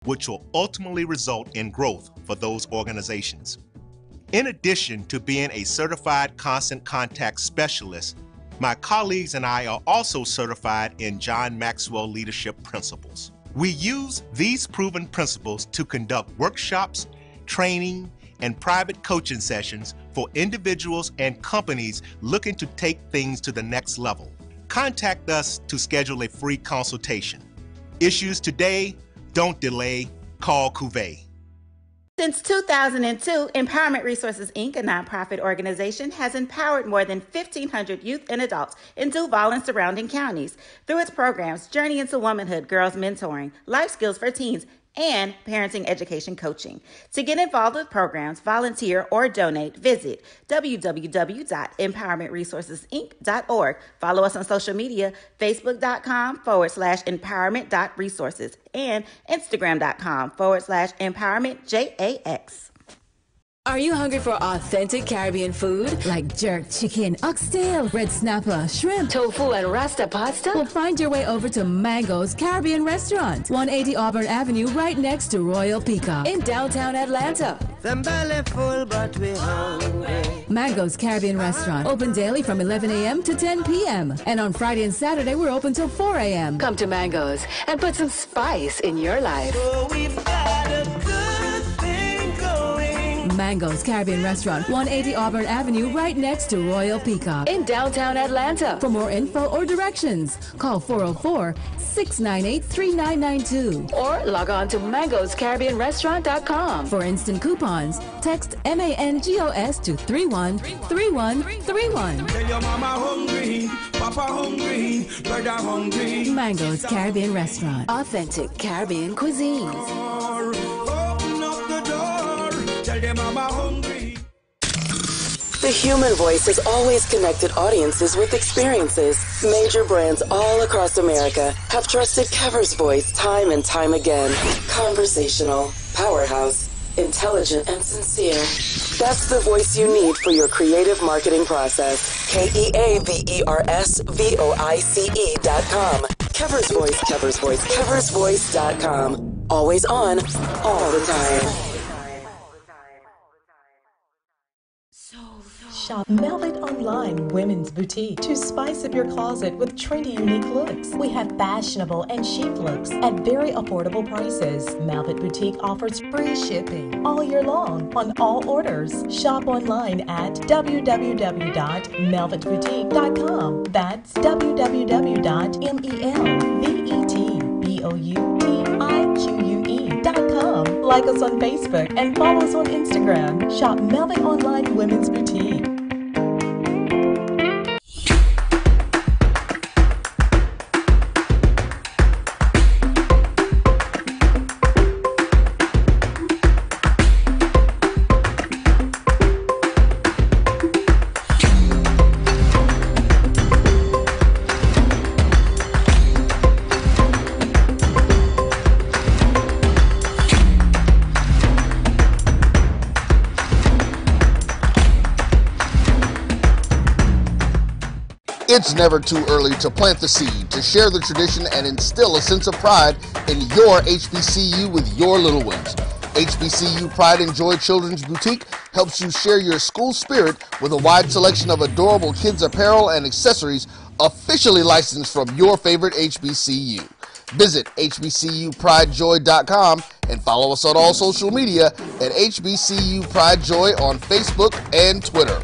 which will ultimately result in growth for those organizations. In addition to being a certified constant contact specialist, my colleagues and I are also certified in John Maxwell Leadership Principles. We use these proven principles to conduct workshops, training, and private coaching sessions for individuals and companies looking to take things to the next level. Contact us to schedule a free consultation. Issues today, don't delay, call Cavil. Since 2002, Empowerment Resources, Inc., a nonprofit organization, has empowered more than 1,500 youth and adults in Duval and surrounding counties through its programs Journey into Womanhood, Girls Mentoring, Life Skills for Teens, and parenting education coaching. To get involved with programs, volunteer, or donate, visit www.empowermentresourcesinc.org. Follow us on social media, facebook.com/empowerment.resources and instagram.com/empowermentJAX. Are you hungry for authentic Caribbean food? Like jerk chicken, oxtail, red snapper, shrimp, tofu, and rasta pasta? Well, find your way over to Mango's Caribbean Restaurant, 180 Auburn Avenue, right next to Royal Peacock in downtown Atlanta. Them belly full, but we hungry. Mango's Caribbean Restaurant, open daily from 11 a.m. to 10 p.m. And on Friday and Saturday, we're open till 4 a.m. Come to Mango's and put some spice in your life. Oh, we've got a good thing going. Mango's Caribbean Restaurant, 180 Auburn Avenue, right next to Royal Peacock in downtown Atlanta. For more info or directions, call 404-698-3992 or log on to mangoscaribbeanrestaurant.com. For instant coupons, text MANGOS to 313131. Tell your mama hungry, papa hungry, brother hungry. Mango's Caribbean Restaurant. Authentic Caribbean cuisines. Open up the door, tell your mama hungry. The human voice has always connected audiences with experiences. Major brands all across America have trusted Kever's voice time and time again. Conversational, powerhouse, intelligent, and sincere. That's the voice you need for your creative marketing process. KEAVERSVOICE.com. Kever's Voice, Kever's Voice, KeversVoice.com. Always on, all the time. Shop Velvet Online Women's Boutique to spice up your closet with trendy, unique looks. We have fashionable and chic looks at very affordable prices. Velvet Boutique offers free shipping all year long on all orders. Shop online at www.melvetboutique.com. That's www.melvetboutique.com. Like us on Facebook and follow us on Instagram. Shop Velvet Online Women's Boutique. It's never too early to plant the seed, to share the tradition, and instill a sense of pride in your HBCU with your little ones. HBCU Pride and Joy Children's Boutique helps you share your school spirit with a wide selection of adorable kids' apparel and accessories officially licensed from your favorite HBCU. Visit hbcupridejoy.com and follow us on all social media at HBCU Pride Joy on Facebook and Twitter.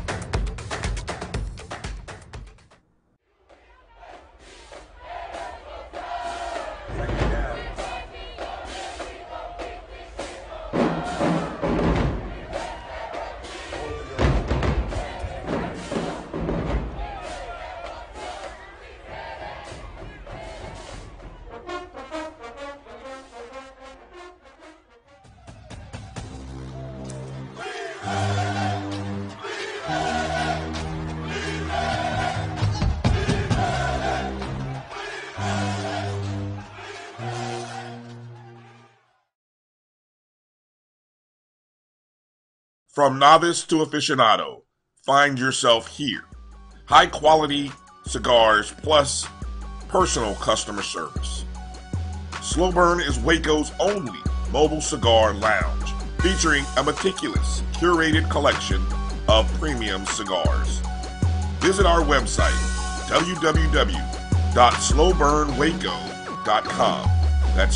From novice to aficionado, find yourself here. High quality cigars plus personal customer service. Slow Burn is Waco's only Mobile Cigar Lounge, featuring a meticulous, curated collection of premium cigars. Visit our website, www.slowburnwaco.com. That's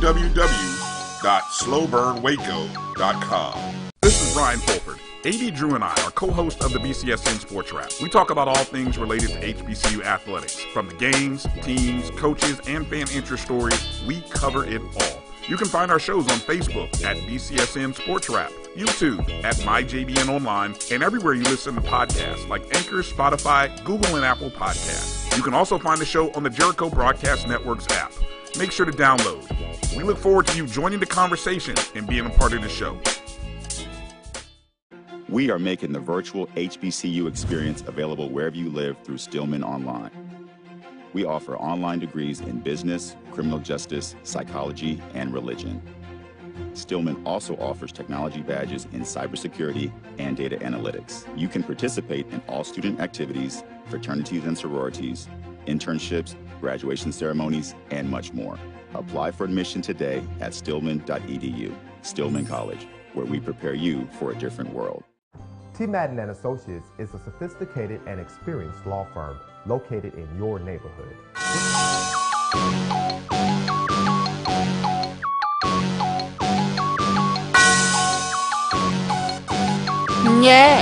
www.slowburnwaco.com. This is Ryan Fulford. AD Drew and I are co-hosts of the BCSN Sports Wrap. We talk about all things related to HBCU athletics. From the games, teams, coaches, and fan interest stories, we cover it all. You can find our shows on Facebook at BCSN Sports Wrap, YouTube at MyJBN Online, and everywhere you listen to podcasts like Anchor, Spotify, Google, and Apple Podcasts. You can also find the show on the Jericho Broadcast Network's app. Make sure to download. We look forward to you joining the conversation and being a part of the show. We are making the virtual HBCU experience available wherever you live through Stillman Online. We offer online degrees in business, criminal justice, psychology, and religion. Stillman also offers technology badges in cybersecurity and data analytics. You can participate in all student activities, fraternities and sororities, internships, graduation ceremonies, and much more. Apply for admission today at stillman.edu. Stillman College, where we prepare you for a different world. T. Madden and Associates is a sophisticated and experienced law firm located in your neighborhood. Yeah.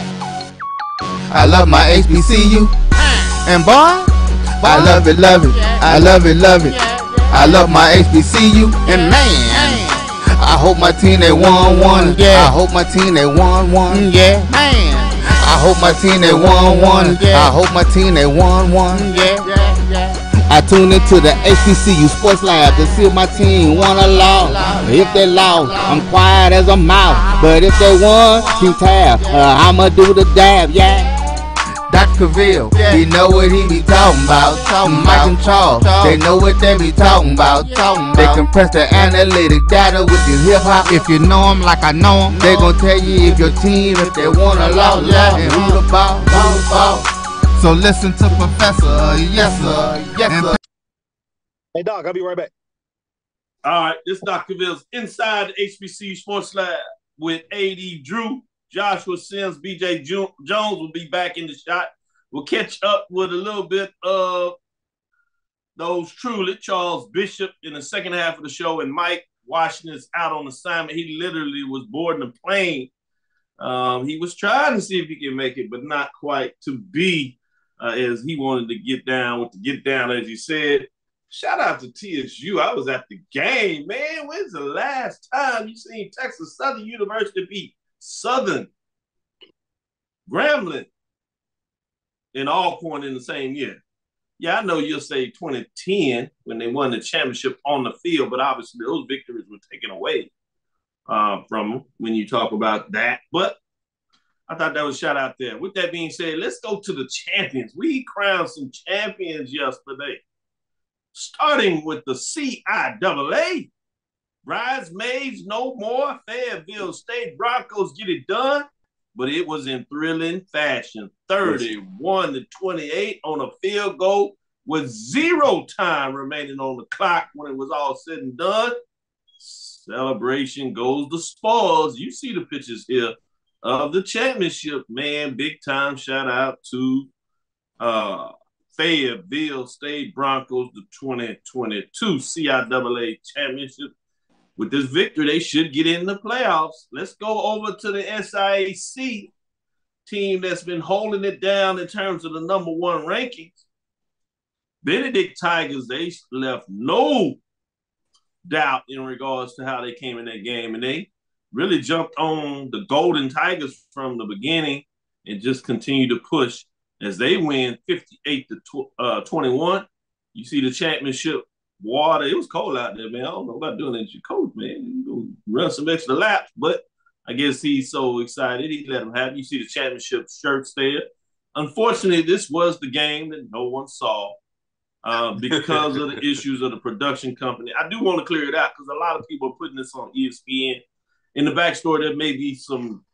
I love my HBCU. And boy, I love it, love it. I love it, love it. I love my HBCU. And man, I hope my team they won. Yeah. I hope my team they won. Yeah. Man. I hope my team they won. I hope my team they won. Yeah. I tune into the HBCU Sports Lab to see if my team won or lost. If they lost, I'm quiet as a mouse. But if they won, keep tab. I'ma do the dab, yeah. Dr. Cavil, he know what he be talking about. Mike and Charles, they know what they be talking about. They compress the analytic data with this hip hop. If you know them like I know them, they gon' tell you if your team, if they won or lost, and who the ball. So listen to Professor, yes sir, yes sir. Hey Doc, I'll be right back. All right, this is Dr. Cavil's Inside the HBCU Sports Lab with AD Drew. Joshua Sims, BJ Jones will be back in the shot. We'll catch up with a little bit of those truly, Charles Bishop in the second half of the show, and Mike Washington is out on assignment. He literally was boarding a plane. He was trying to see if he could make it, but not quite to be as he wanted to get down with the get down, as you said. Shout out to TSU. I was at the game, man. When's the last time you seen Texas Southern University beat Southern Grambling in Alcorn in the same year? Yeah, I know you'll say 2010 when they won the championship on the field, but obviously those victories were taken away from them when you talk about that. But I thought that was a shout out there. With that being said, let's go to the champions. We crowned some champions yesterday, starting with the CIAA. Bridesmaids no more. Fayetteville State Broncos get it done, but it was in thrilling fashion. 31-28 on a field goal with 0 time remaining on the clock when it was all said and done. Celebration goes the spoils. You see the pictures here of the championship, man. Big time shout out to Fayetteville State Broncos, the 2022 CIAA championship. With this victory, they should get in the playoffs. Let's go over to the SIAC team that's been holding it down in terms of the number 1 rankings. Benedict Tigers, they left no doubt in regards to how they came in that game, and they really jumped on the Golden Tigers from the beginning and just continued to push as they win 58-21. You see the championship water. It was cold out there, man. I don't know about doing that to your coach, man. You run some extra laps, but I guess he's so excited he let him have it. You see the championship shirts there. Unfortunately, this was the game that no one saw because of the issues of the production company. I do want to clear it out because a lot of people are putting this on ESPN. In the backstory, there may be some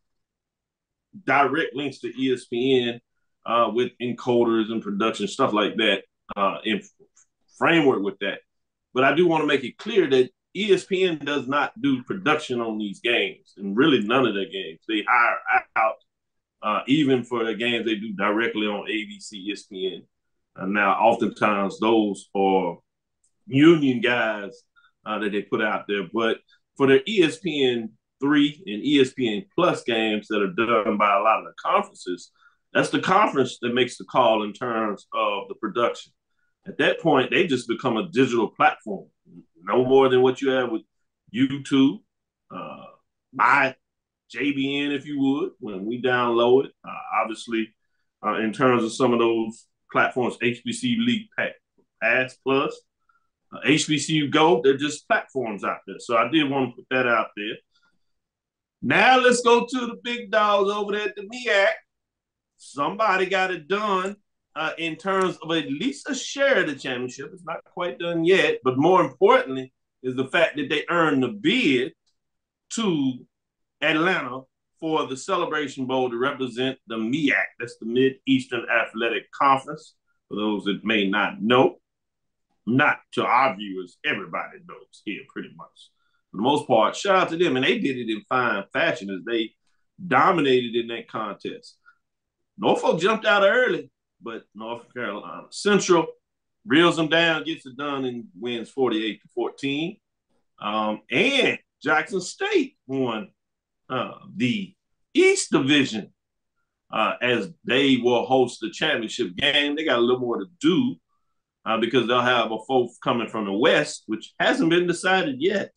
direct links to ESPN with encoders and production, stuff like that, in framework with that. But I do want to make it clear that ESPN does not do production on these games, and really none of their games. They hire out, even for the games they do directly on ABC, ESPN. And now, oftentimes, those are union guys that they put out there. But for their ESPN3 and ESPN Plus games that are done by a lot of the conferences, that's the conference that makes the call in terms of the production. At that point, they just become a digital platform, no more than what you have with YouTube, my JBN, if you would, when we download it. Obviously, in terms of some of those platforms, HBCU League Pass Plus, HBCU Go, they're just platforms out there. So I did want to put that out there. Now let's go to the big dogs over there at the MEAC. Somebody got it done in terms of at least a share of the championship. It's not quite done yet, but more importantly is the fact that they earned the bid to Atlanta for the Celebration Bowl to represent the MEAC. That's the Mid-Eastern Athletic Conference, for those that may not know. Not to our viewers, everybody knows here pretty much. For the most part, shout out to them. And they did it in fine fashion as they dominated in that contest. Norfolk jumped out early, but North Carolina Central reels them down, gets it done, and wins 48-14. And Jackson State won the East Division as they will host the championship game. They got a little more to do because they'll have a folk coming from the West, which hasn't been decided yet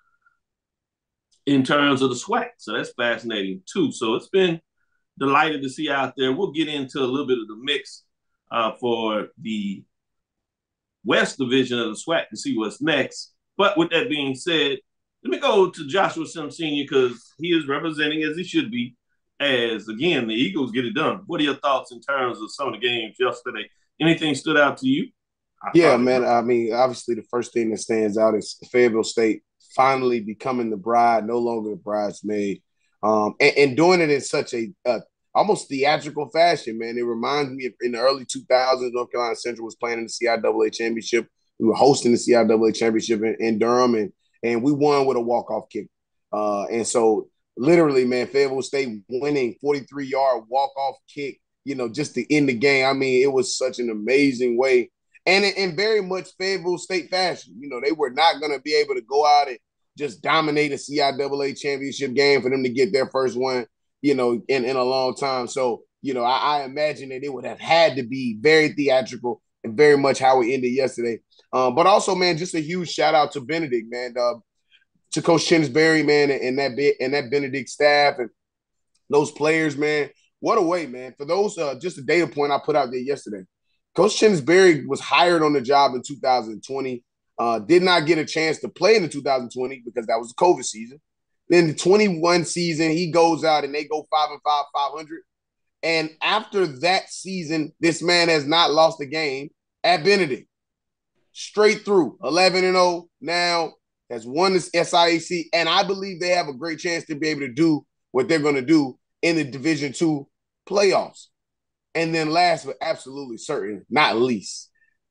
in terms of the SWAC. So that's fascinating too. So it's been delighted to see out there. We'll get into a little bit of the mix for the West Division of the SWAC to see what's next. But with that being said, let me go to Joshua Sims Sr. because he is representing, as he should be, as, again, the Eagles get it done. What are your thoughts in terms of some of the games yesterday? Anything stood out to you? Yeah, man. I mean, obviously, the first thing that stands out is Fayetteville State finally becoming the bride, no longer the bridesmaid, and doing it in such a almost theatrical fashion, man. It reminds me of in the early 2000s, North Carolina Central was playing in the CIAA championship. We were hosting the CIAA championship in Durham, and we won with a walk-off kick. And so, literally, man, Fayetteville State winning 43-yard walk-off kick, just to end the game. I mean, it was such an amazing way. And in very much Fayetteville State fashion. They were not going to be able to go out and just dominate a CIAA championship game for them to get their first one, in a long time. So, I imagine that it would have had to be very theatrical and very much how it ended yesterday. But also, man, just a huge shout out to Benedict, man, to Coach Chinsbury, man, and that Benedict staff and those players, man. What a way, man. For those, just a data point I put out there yesterday. Coach Chinsbury was hired on the job in 2020, did not get a chance to play in the 2020 because that was the COVID season. Then the 21 season, he goes out and they go 5-5, 500. And after that season, this man has not lost a game at Benedict. Straight through, 11-0 now, has won this SIAC, and I believe they have a great chance to be able to do what they're going to do in the Division II playoffs. And then last but absolutely certain, not least,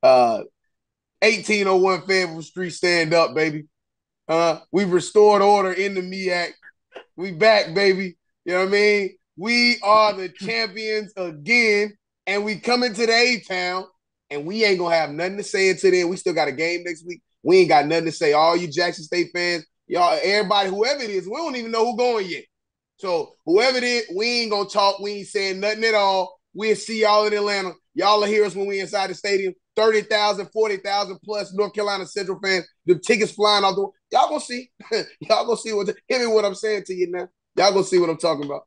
1801 Fayetteville Street, stand up, baby. We've restored order in the MEAC. We back, baby. You know what I mean? We are the champions again, and we coming to the A-Town, and we ain't going to have nothing to say until then. We still got a game next week. We ain't got nothing to say. All you Jackson State fans, y'all, everybody, whoever it is, we don't even know who's going yet. So whoever it is, we ain't going to talk. We ain't saying nothing at all. We'll see y'all in Atlanta. Y'all will hear us when we inside the stadium. 30,000, 40,000 plus North Carolina Central fans. The tickets flying off the wall. Y'all gonna see. Y'all gonna see hear me what I'm saying to you now. Y'all gonna see what I'm talking about.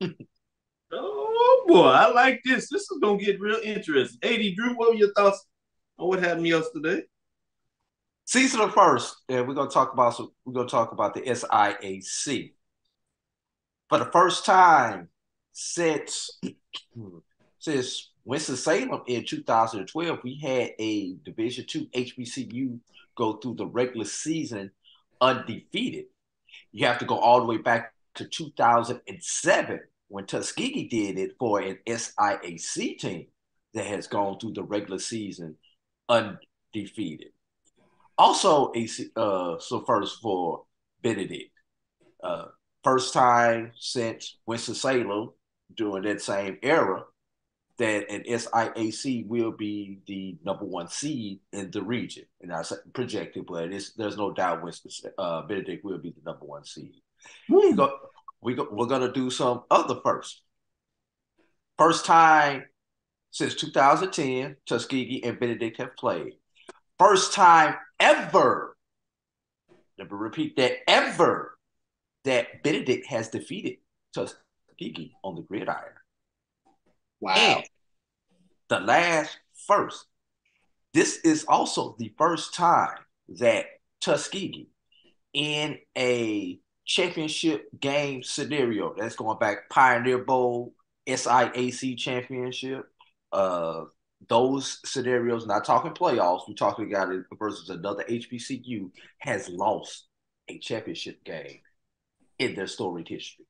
Oh boy, I like this. This is gonna get real interesting. AD Drew, what were your thoughts on what happened yesterday? Season of first, and we're gonna talk about the SIAC. For the first time since Winston-Salem in 2012, we had a Division II HBCU go through the regular season undefeated. You have to go all the way back to 2007 when Tuskegee did it for an SIAC team that has gone through the regular season undefeated. Also, so first for Benedict. First time since Winston-Salem during that same era that an SIAC will be the number one seed in the region. And I projected, but there's no doubt Benedict will be the number one seed. We're going to do some other first. First time since 2010, Tuskegee and Benedict have played. First time ever, let me repeat that, ever, that Benedict has defeated Tuskegee on the gridiron. Wow. And the last first, this is also the first time that Tuskegee in a championship game scenario, that's going back Pioneer Bowl, SIAC championship, those scenarios, not talking playoffs, we're talking about it versus another HBCU, has lost a championship game in their storied history.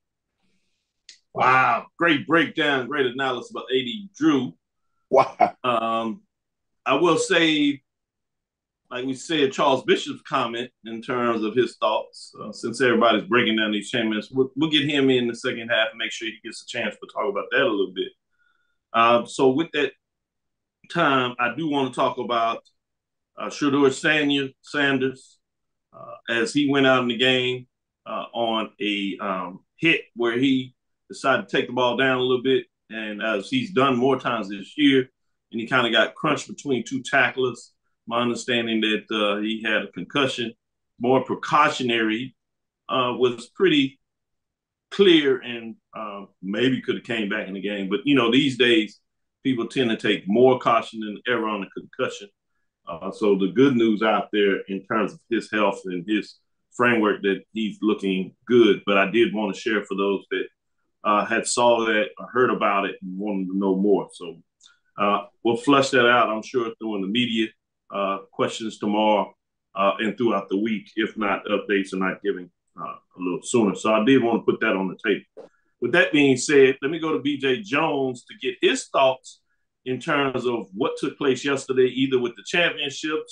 Wow. Great breakdown, great analysis about A.D. Drew. Wow. I will say, like we said, Charles Bishop's comment in terms of his thoughts, since everybody's breaking down these championships, we'll get him in the second half and make sure he gets a chance to talk about that a little bit. So with that time, I do want to talk about Shedeur Sanders as he went out in the game on a hit where he decided to take the ball down a little bit, and as he's done more times this year, and he kind of got crunched between two tacklers. My understanding that he had a concussion, more precautionary, was pretty clear and maybe could have came back in the game. But, these days, people tend to take more caution than ever on a concussion. So the good news out there in terms of his health and his framework that he's looking good. But I did want to share for those that had saw that or heard about it and wanted to know more. So we'll flush that out, I'm sure, through the media questions tomorrow and throughout the week. If not, updates are not giving a little sooner. So I did want to put that on the table. With that being said, let me go to BJ Jones to get his thoughts in terms of what took place yesterday, either with the championships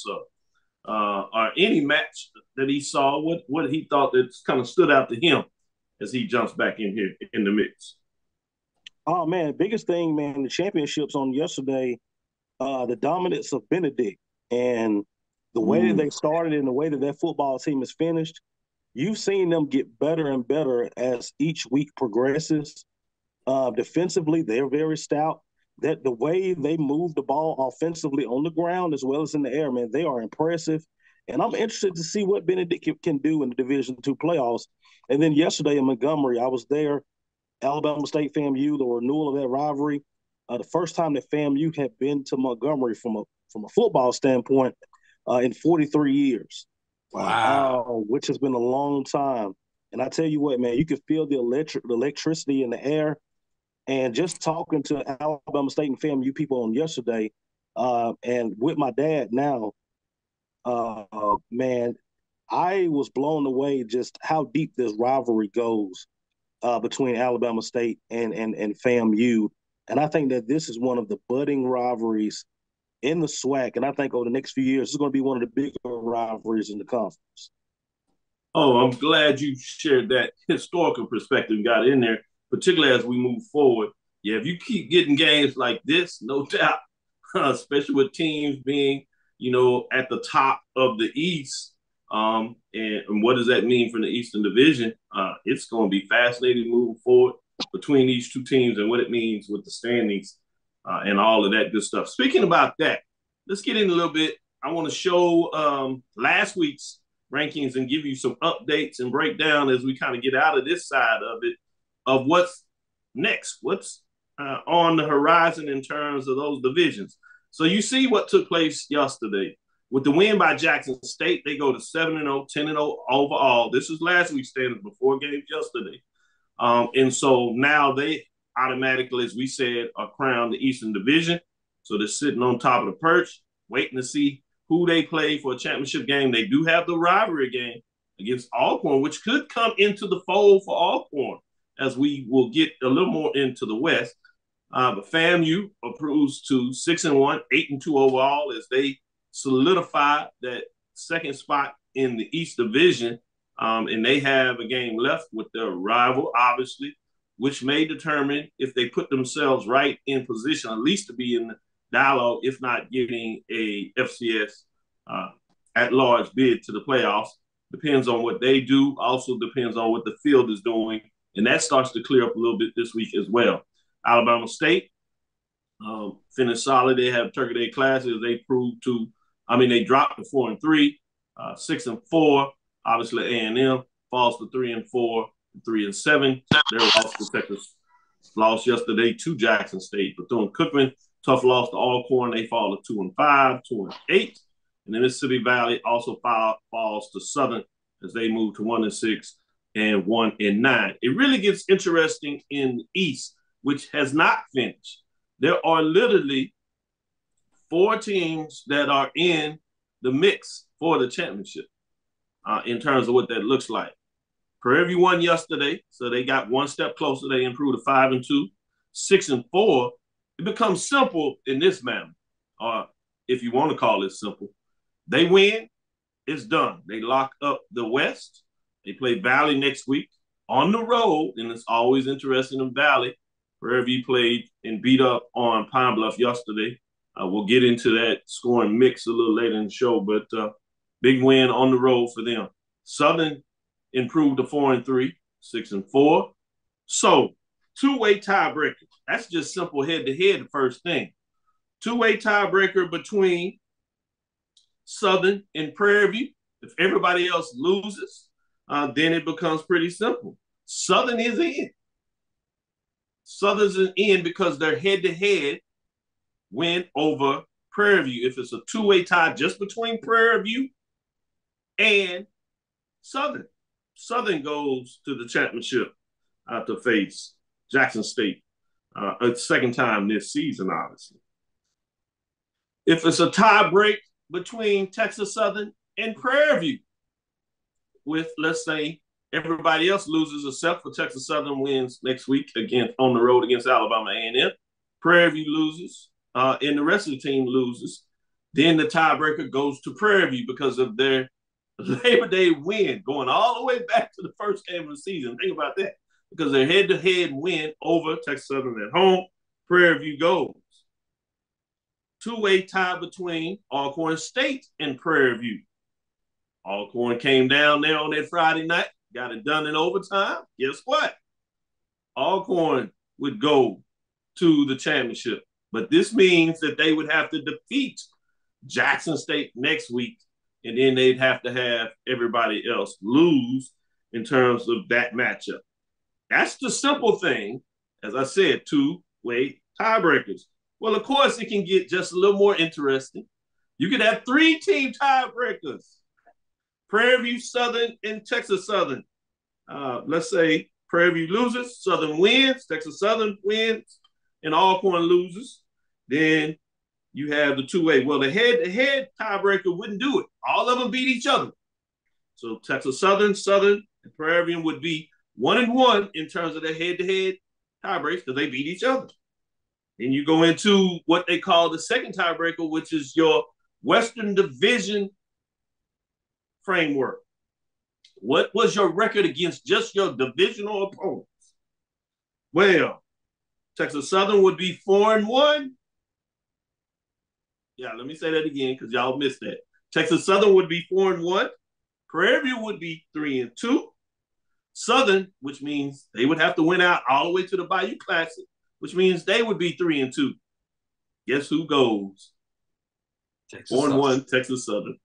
or any match that he saw, what he thought that kind of stood out to him as he jumps back in here in the mix. Oh, man, biggest thing, man, the championships on yesterday, the dominance of Benedict and the way that they started and the way that that football team is finished. You've seen them get better and better as each week progresses. Defensively, they're very stout. That the way they move the ball offensively on the ground as well as in the air, man, they are impressive. And I'm interested to see what Benedict can do in the Division II playoffs. And then yesterday in Montgomery, I was there, Alabama State FAMU, the renewal of that rivalry. The first time that FAMU had been to Montgomery from a football standpoint in 43 years. Wow. Which has been a long time. And I tell you what, man, you could feel the electricity in the air. And just talking to Alabama State and FAMU people on yesterday, and with my dad now, man, I was blown away just how deep this rivalry goes between Alabama State and FAMU. And I think that this is one of the budding rivalries in the SWAC. And I think over the next few years, it's going to be one of the bigger rivalries in the conference. Oh, I'm glad you shared that historical perspective and got in there, particularly as we move forward. Yeah, if you keep getting games like this, no doubt, especially with teams being, at the top of the East, and what does that mean for the Eastern Division? It's going to be fascinating moving forward between these two teams and what it means with the standings and all of that good stuff. Speaking about that, let's get in a little bit. I want to show last week's rankings and give you some updates and breakdown as we kind of get out of this side of it, of what's next, what's on the horizon in terms of those divisions. So you see what took place yesterday. With the win by Jackson State, they go to 7-0, 10-0 overall. This is last week's standings before games yesterday. And so now they automatically, as we said, are crowned the Eastern Division. So they're sitting on top of the perch, waiting to see who they play for a championship game. They do have the rivalry game against Alcorn, which could come into the fold for Alcorn, as we will get a little more into the West. But FAMU improves to 6-1, 8-2 overall, as they solidify that second spot in the East Division, and they have a game left with their rival, obviously, which may determine if they put themselves right in position, at least to be in the dialogue, if not getting a FCS at-large bid to the playoffs. Depends on what they do. Also depends on what the field is doing, and that starts to clear up a little bit this week as well. Alabama State finished solid. They have Turkey Day classes. They proved to, they dropped to 4-3, 6-4. Obviously, A&M falls to 3-4, 3-7. They lost to Texas. Lost yesterday to Jackson State. Bethune-Cookman, tough loss to Alcorn. They fall to 2-5, 2-8. And the Mississippi Valley also falls to Southern as they move to 1-6 and 1-9. It really gets interesting in the East, which has not finished. There are literally 4 teams that are in the mix for the championship in terms of what that looks like. Prairie View won yesterday, so they got one step closer. They improved to 5-2, 6-4. It becomes simple in this manner, or if you want to call it simple. They win, it's done. They lock up the West. They play Valley next week on the road, and it's always interesting in Valley. Prairie View played and beat up on Pine Bluff yesterday. We'll get into that scoring mix a little later in the show, but big win on the road for them. Southern improved to 4-3, 6-4. So, two-way tiebreaker. That's just simple head-to-head, the first thing. Two-way tiebreaker between Southern and Prairie View. If everybody else loses, then it becomes pretty simple. Southern is in. Southern's in because their head-to-head win over Prairie View. If it's a two-way tie just between Prairie View and Southern, Southern goes to the championship to face Jackson State a second time this season, obviously. If it's a tie break between Texas Southern and Prairie View, with, let's say, everybody else loses except for Texas Southern wins next week again on the road against Alabama A&M, Prairie View loses, and the rest of the team loses, then the tiebreaker goes to Prairie View because of their Labor Day win, going all the way back to the first game of the season. Think about that. Because their head-to-head win over Texas Southern at home, Prairie View goes. Two-way tie between Alcorn State and Prairie View. Alcorn came down there on that Friday night, got it done in overtime. Guess what? Alcorn would go to the championship. But this means that they would have to defeat Jackson State next week, and then they'd have to have everybody else lose in terms of that matchup. That's the simple thing. As I said, two-way tiebreakers. Well, of course, it can get just a little more interesting. You could have 3-team tiebreakers. Prairie View, Southern, and Texas Southern. Let's say Prairie View loses, Southern wins, Texas Southern wins, and Alcorn loses. Then you have the two-way. Well, the head-to-head tiebreaker wouldn't do it. All of them beat each other. So Texas Southern, and Prairie View would be 1-1 in terms of their head-to-head tiebreaks because they beat each other. Then you go into what they call the second tiebreaker, which is your Western Division framework. What was your record against just your divisional opponents? Well, Texas Southern would be 4-1. Yeah, let me say that again because y'all missed that. Texas Southern would be 4-1. Prairie View would be 3-2. Southern, which means they would have to win out all the way to the Bayou Classic, which means they would be 3-2. Guess who goes? 4-1, Texas Southern.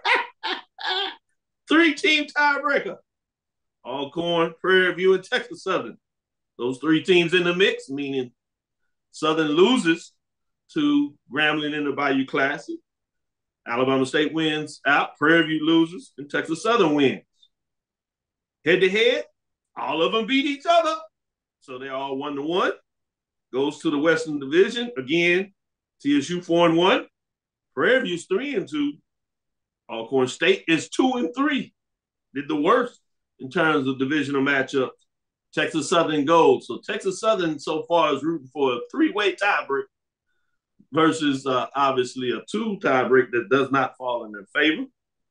3-team tiebreaker. Alcorn, Prairie View, and Texas Southern. Those 3 teams in the mix, meaning Southern loses to Grambling in the Bayou Classic. Alabama State wins out. Prairie View loses, and Texas Southern wins. Head-to-head, all of them beat each other. So they're all 1-1. Goes to the Western Division. Again, TSU 4-1. Prairie View's 3-2. Alcorn State is 2-3. Did the worst in terms of divisional matchups. Texas Southern goes. So Texas Southern so far is rooting for a 3-way tiebreak versus obviously a 2 tiebreak that does not fall in their favor.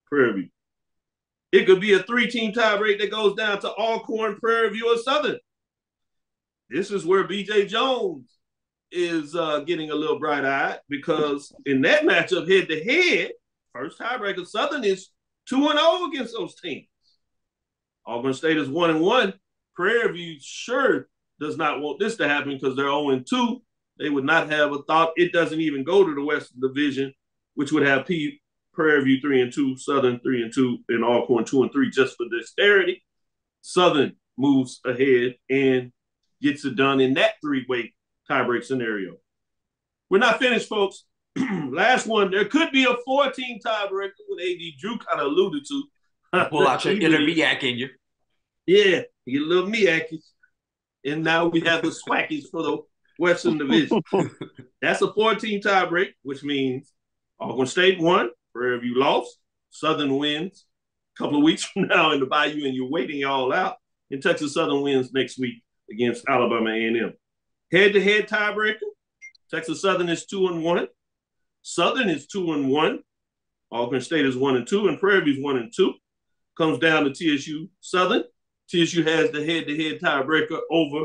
Prairie View. It could be a 3-team tiebreak that goes down to Alcorn, Prairie View, or Southern. This is where B.J. Jones is getting a little bright-eyed because in that matchup head-to-head, first tiebreaker, Southern is 2-0 against those teams. Auburn State is 1-1. Prairie View sure does not want this to happen because they're 0-2. They would not have a thought. It doesn't even go to the Western Division, which would have Prairie View 3-2, Southern 3-2, and Alcorn 2-3 just for dexterity. Southern moves ahead and gets it done in that three-way tiebreak scenario. We're not finished, folks. Last one, there could be a 4-team tiebreaker, what A.D. Drew kind of alluded to. Pull out your inner Miak in you. Yeah, you get a little Miakis. And now we have the Swackies for the Western Division. That's a 4-team tiebreak, which means Auburn State won, Prairie View lost, Southern wins a couple of weeks from now in the Bayou, and you're waiting y'all out. And Texas Southern wins next week against Alabama A&M. Head-to-head tiebreaker, Texas Southern is 2-1. Southern is 2-1. Auburn State is 1-2, and Prairie View is 1-2. Comes down to TSU Southern. TSU has the head-to-head tiebreaker over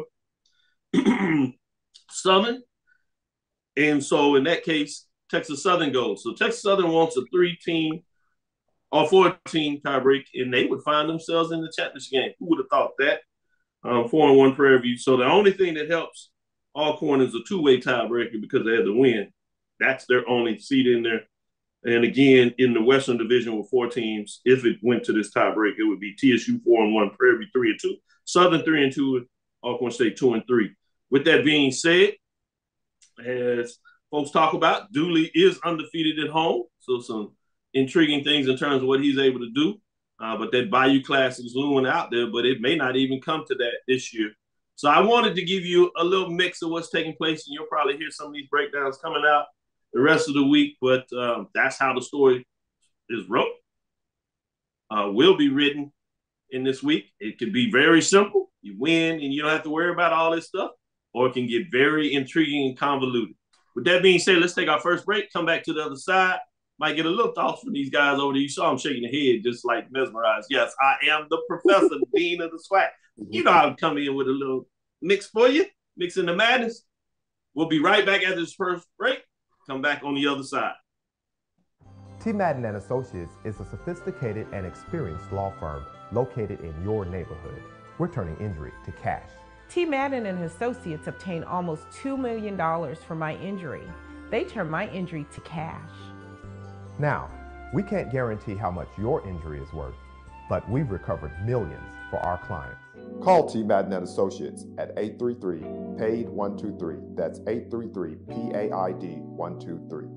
Southern. And so in that case, Texas Southern goes. So Texas Southern wants a 3-team or 4-team tiebreak, and they would find themselves in the championship game. Who would have thought that? 4-1 Prairie View. So the only thing that helps Alcorn is a 2-way tiebreaker because they had to win. That's their only seed in there. And again, in the Western Division with 4 teams, if it went to this tiebreak, it would be TSU 4-1, Prairie View 3-2, Southern 3-2, and Alcorn State 2-3. With that being said, as folks talk about, Dooley is undefeated at home. So some intriguing things in terms of what he's able to do. But that Bayou Classic is looming out there, but it may not even come to that this year. So I wanted to give you a little mix of what's taking place, and you'll probably hear some of these breakdowns coming out the rest of the week, but that's how the story is wrote. Will be written in this week. It can be very simple. You win and you don't have to worry about all this stuff, or it can get very intriguing and convoluted. With that being said, let's take our first break, come back to the other side. Might get a little thoughts from these guys over there. You saw them shaking their head just like mesmerized. Yes, I am the professor, the dean of the SWAC. You know how to come in with a little mix for you, mixing the madness. We'll be right back after this first break. Come back on the other side. T. Madden and Associates is a sophisticated and experienced law firm located in your neighborhood. We're turning injury to cash. T. Madden and Associates obtained almost $2 million for my injury. They turned my injury to cash. Now, we can't guarantee how much your injury is worth, but we've recovered millions for our clients. Call T. Madden and Associates at 833-PAID-123. That's 833-PAID-123.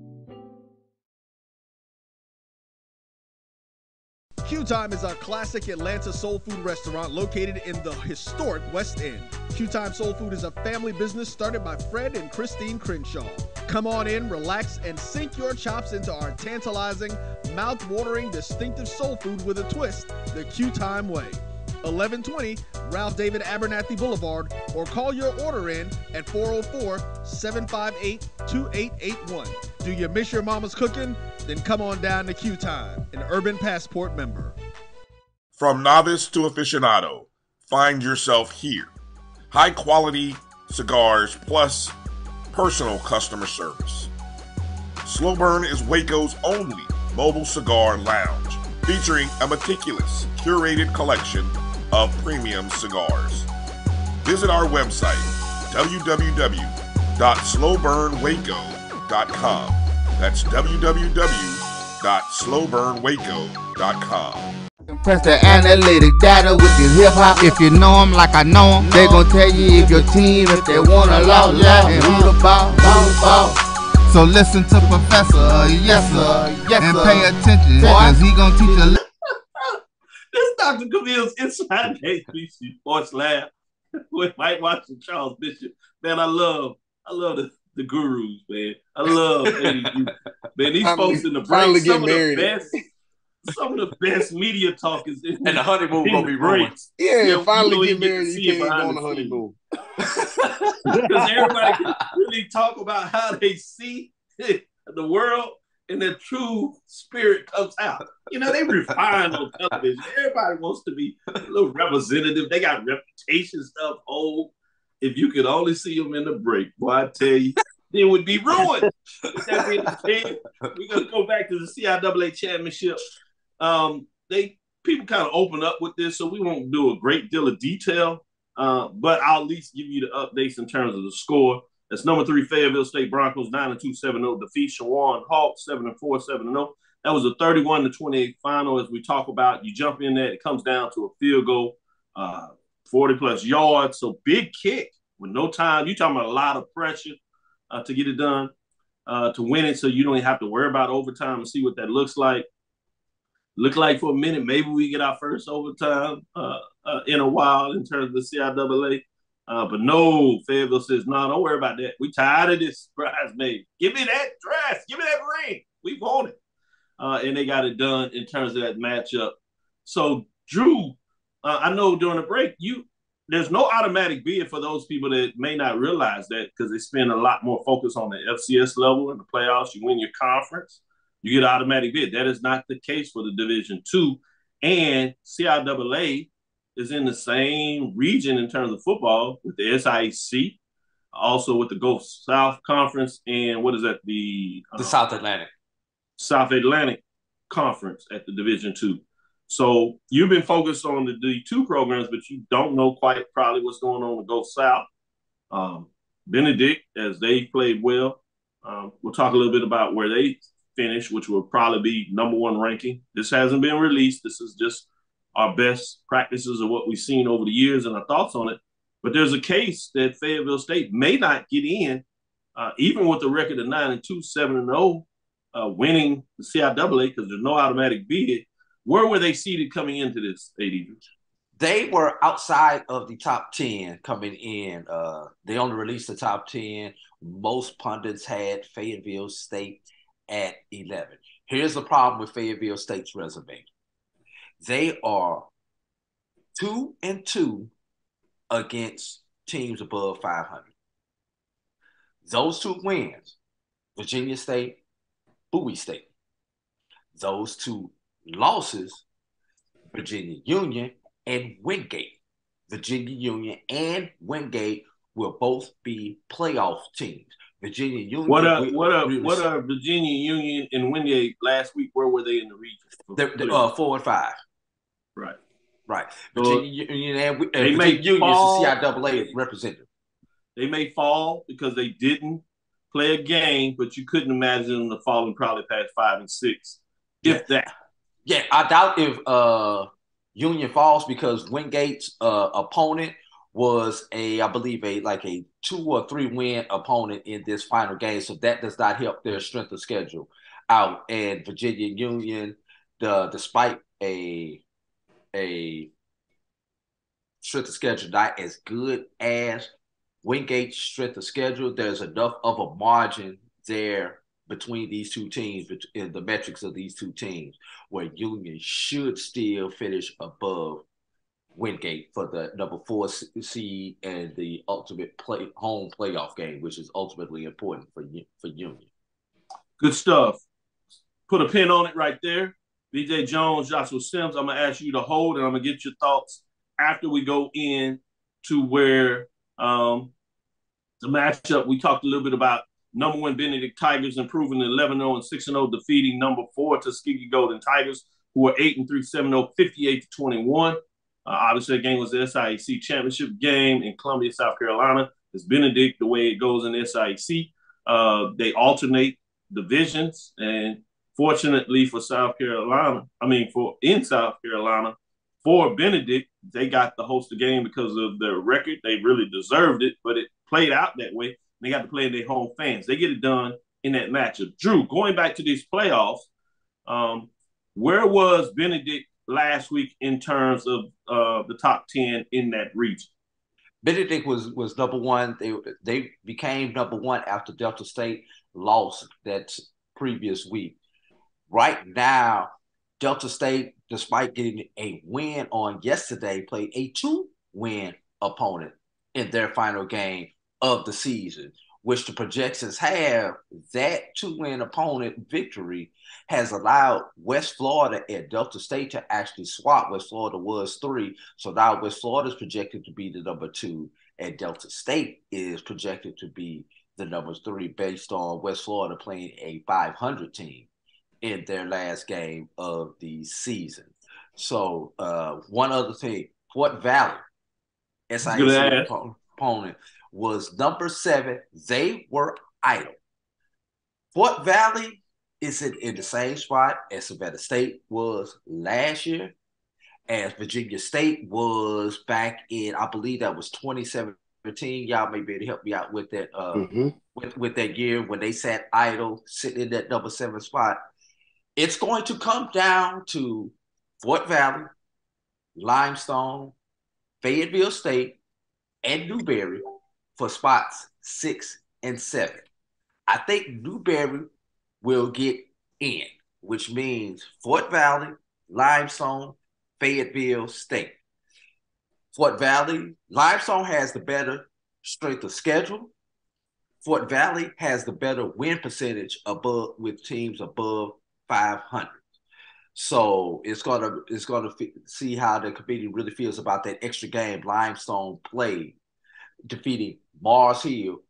Q Time is a classic Atlanta soul food restaurant located in the historic West End. Q Time Soul Food is a family business started by Fred and Christine Crenshaw. Come on in, relax, and sink your chops into our tantalizing, mouth-watering, distinctive soul food with a twist, the Q Time way. 1120 Ralph David Abernathy Boulevard, or call your order in at 404-758-2881. Do you miss your mama's cooking? Then come on down to Q Time, an Urban Passport member. From novice to aficionado, find yourself here. High quality cigars plus personal customer service. Slow Burn is Waco's only mobile cigar lounge, featuring a meticulous, curated collection of premium cigars. Visit our website, www.slowburnwaco.com. That's www.slowburnwaco.com. Press the analytic data with your hip hop. If you know them like I know them, they gon' tell you if your team, if they wanna law, and who the ball. So listen to Professor, yes sir, and pay attention, cause he gon' teach a This Dr. Cavill's Inside HBCU Sports Lab with Mike Watson, Charles Bishop. Man, I love the gurus, man. I love man, these folks in the break, some of the best media talk is in, and the honeymoon gonna be ruined. Yeah, finally get married. You can't go on the honeymoon. Because everybody can really talk about how they see the world. and their true spirit comes out. You know, they refine on television. Everybody wants to be a little representative. They got reputation stuff. Oh, if you could only see them in the break, boy, I tell you, they would be ruined. With that being said, we're going to go back to the CIAA championship. People kind of open up with this, so we won't do a great deal of detail, but I'll at least give you the updates in terms of the score. That's number 3 Fayetteville State Broncos 9-2, 7-0 defeat Shawan Hawks 7-4, 7-0. That was a 31-28 final. As we talk about, you jump in there, it comes down to a field goal, 40 plus yards. So big kick with no time. You're talking about a lot of pressure to get it done, to win it, so you don't even have to worry about overtime and see what that looks like. Look like for a minute, maybe we get our first overtime in a while in terms of the CIAA. But no, Fayetteville says, no, don't worry about that. We tired of this bridesmaid. Give me that dress. Give me that ring. We want it. And they got it done in terms of that matchup. So, Drew, I know during the break, there's no automatic bid for those people that may not realize that, because they spend a lot more focus on the FCS level in the playoffs. You win your conference, you get an automatic bid. That is not the case for the Division II. And CIAA is in the same region in terms of football with the SIAC, also with the Gulf South Conference, and what is that? The South Atlantic. South Atlantic Conference at the Division II. So you've been focused on the D2 programs, but you don't know quite probably what's going on with Gulf South. Benedict, as they played well. We'll talk a little bit about where they finished, which will probably be number 1 ranking. This hasn't been released. This is just our best practices of what we've seen over the years and our thoughts on it. But there's a case that Fayetteville State may not get in, even with a record of 9-2, 7-0, winning the CIAA, because there's no automatic bid. Where were they seated coming into this, AD? They were outside of the top 10 coming in. They only released the top 10. Most pundits had Fayetteville State at 11. Here's the problem with Fayetteville State's resume. They are 2-2 against teams above 500. Those 2 wins, Virginia State, Bowie State. Those 2 losses, Virginia Union and Wingate. Virginia Union and Wingate will both be playoff teams. Virginia Union. What are Virginia Union and Wingate last week? Where were they in the region? They're 4 and 5. Right. Virginia Union and Virginia Union is the CIAA representative. They may fall because they didn't play a game, but you couldn't imagine them to falling probably past 5 and 6, if that. Yeah, I doubt if Union falls, because Wingate's opponent was I believe a 2 or 3 win opponent in this final game, so that does not help their strength of schedule out. And Virginia Union, despite a strength of schedule not as good as Wingate's strength of schedule, there's enough of a margin there between these 2 teams, in the metrics of these 2 teams, where Union should still finish above Wingate for the number 4 seed and the ultimate home playoff game, which is ultimately important for Union. Good stuff. Put a pin on it right there. BJ Jones, Joshua Sims, I'm going to ask you to hold, and I'm going to get your thoughts after we go in to where the matchup, we talked a little bit about number 1 Benedict Tigers improving to 11-0 and 6-0, defeating number 4 Tuskegee Golden Tigers, who are 8-3, 7-0, 58-21. Obviously, that game was the SIAC championship game in Columbia, South Carolina. It's Benedict, the way it goes in the SIAC. They alternate divisions, and fortunately for South Carolina, for Benedict, they got to host the game because of their record. They really deserved it, but it played out that way. They got to play in their home fans. They get it done in that matchup. Drew, going back to these playoffs, where was Benedict last week in terms of the top 10 in that region? Benedict was number 1. They became number 1 after Delta State lost that previous week. Right now, Delta State, despite getting a win on yesterday, played a 2-win opponent in their final game of the season, which the projections have, that 2-win opponent victory has allowed West Florida and Delta State to actually swap. West Florida was 3, so now West Florida is projected to be the number 2, and Delta State is projected to be the number 3 based on West Florida playing a 500 team in their last game of the season. So one other thing, Fort Valley, SIAC opponent, was number 7. They were idle. Fort Valley is in the same spot as Savannah State was last year, as Virginia State was back in, I believe that was 2017. Y'all may be able to help me out with that with that year when they sat idle, sitting in that number 7 spot. It's going to come down to Fort Valley, Limestone, Fayetteville State, and Newberry for spots 6 and 7. I think Newberry will get in, which means Fort Valley, Limestone, Fayetteville State. Fort Valley, Limestone has the better strength of schedule. Fort Valley has the better win percentage above with teams above 500. So it's gonna see how the committee really feels about that extra game Limestone played, defeating Mars Hill,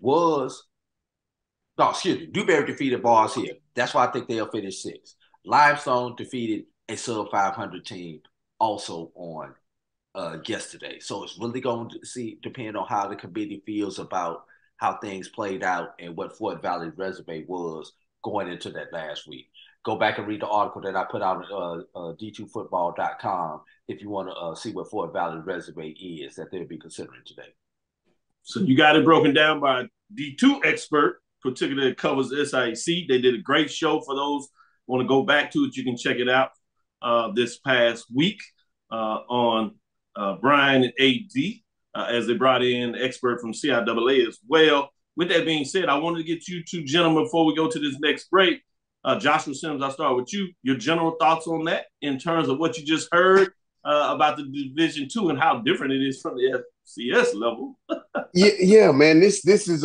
Newberry defeated Mars Hill. That's why I think they'll finish 6th. Limestone defeated a sub 500 team also on yesterday. So it's really going to depend on how the committee feels about how things played out and what Fort Valley's resume was going into that last week. Go back and read the article that I put out on d2football.com if you want to see what Fort Valley's resume is that they'll be considering today. So you got it broken down by a D2 expert, particularly that covers SIAC. They did a great show for those who want to go back to it. You can check it out this past week on Brian and AD as they brought in an expert from CIAA as well. With that being said, I wanted to get you two gentlemen before we go to this next break. Joshua Sims, I'll start with you. Your general thoughts on that in terms of what you just heard about the Division II and how different it is from the FCS level. yeah, man. This is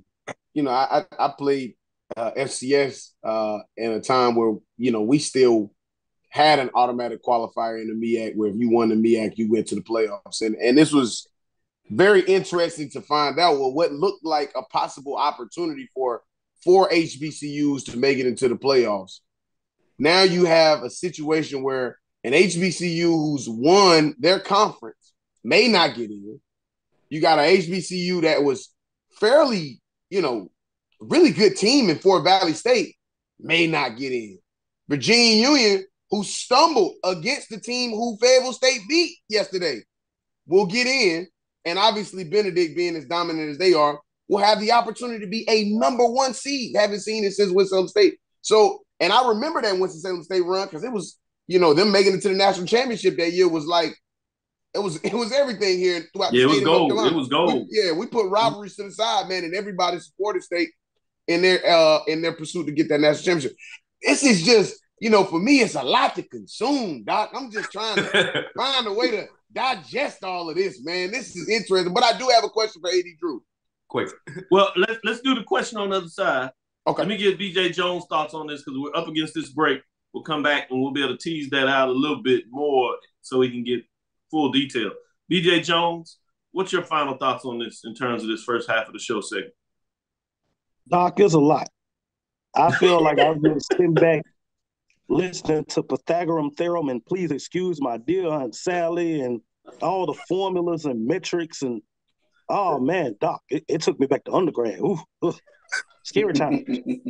I played FCS in a time where we still had an automatic qualifier in the MEAC where if you won the MEAC, you went to the playoffs, and this was very interesting to find out what looked like a possible opportunity for 4 HBCUs to make it into the playoffs. Now you have a situation where an HBCU who's won their conference may not get in. You got an HBCU that was fairly, really good team in Fort Valley State may not get in. Virginia Union, who stumbled against the team who Fayetteville State beat yesterday, will get in. And obviously Benedict, being as dominant as they are, will have the opportunity to be a number 1 seed. Haven't seen it since Winston-Salem State. So, and I remember that Winston-Salem State run because it was, them making it to the national championship that year was like, it was everything here throughout the state of North Carolina. It was gold. We put rivalries to the side, man, and everybody supported State in their pursuit to get that national championship. This is just, for me, it's a lot to consume, Doc. I'm just trying to find a way to digest all of this, man. This is interesting. But I do have a question for AD Drew. Quick. Well, let's do the question on the other side. Okay. Let me get BJ Jones' thoughts on this because we're up against this break. We'll come back and we'll be able to tease that out a little bit more so we can get full detail. BJ Jones, what's your final thoughts on this in terms of this first half of the show segment? Doc, there's a lot. I feel like I've been sitting back listening to Pythagorean theorem, and please excuse my dear Aunt Sally and all the formulas and metrics and oh man, Doc, it took me back to undergrad. Ooh, scary time.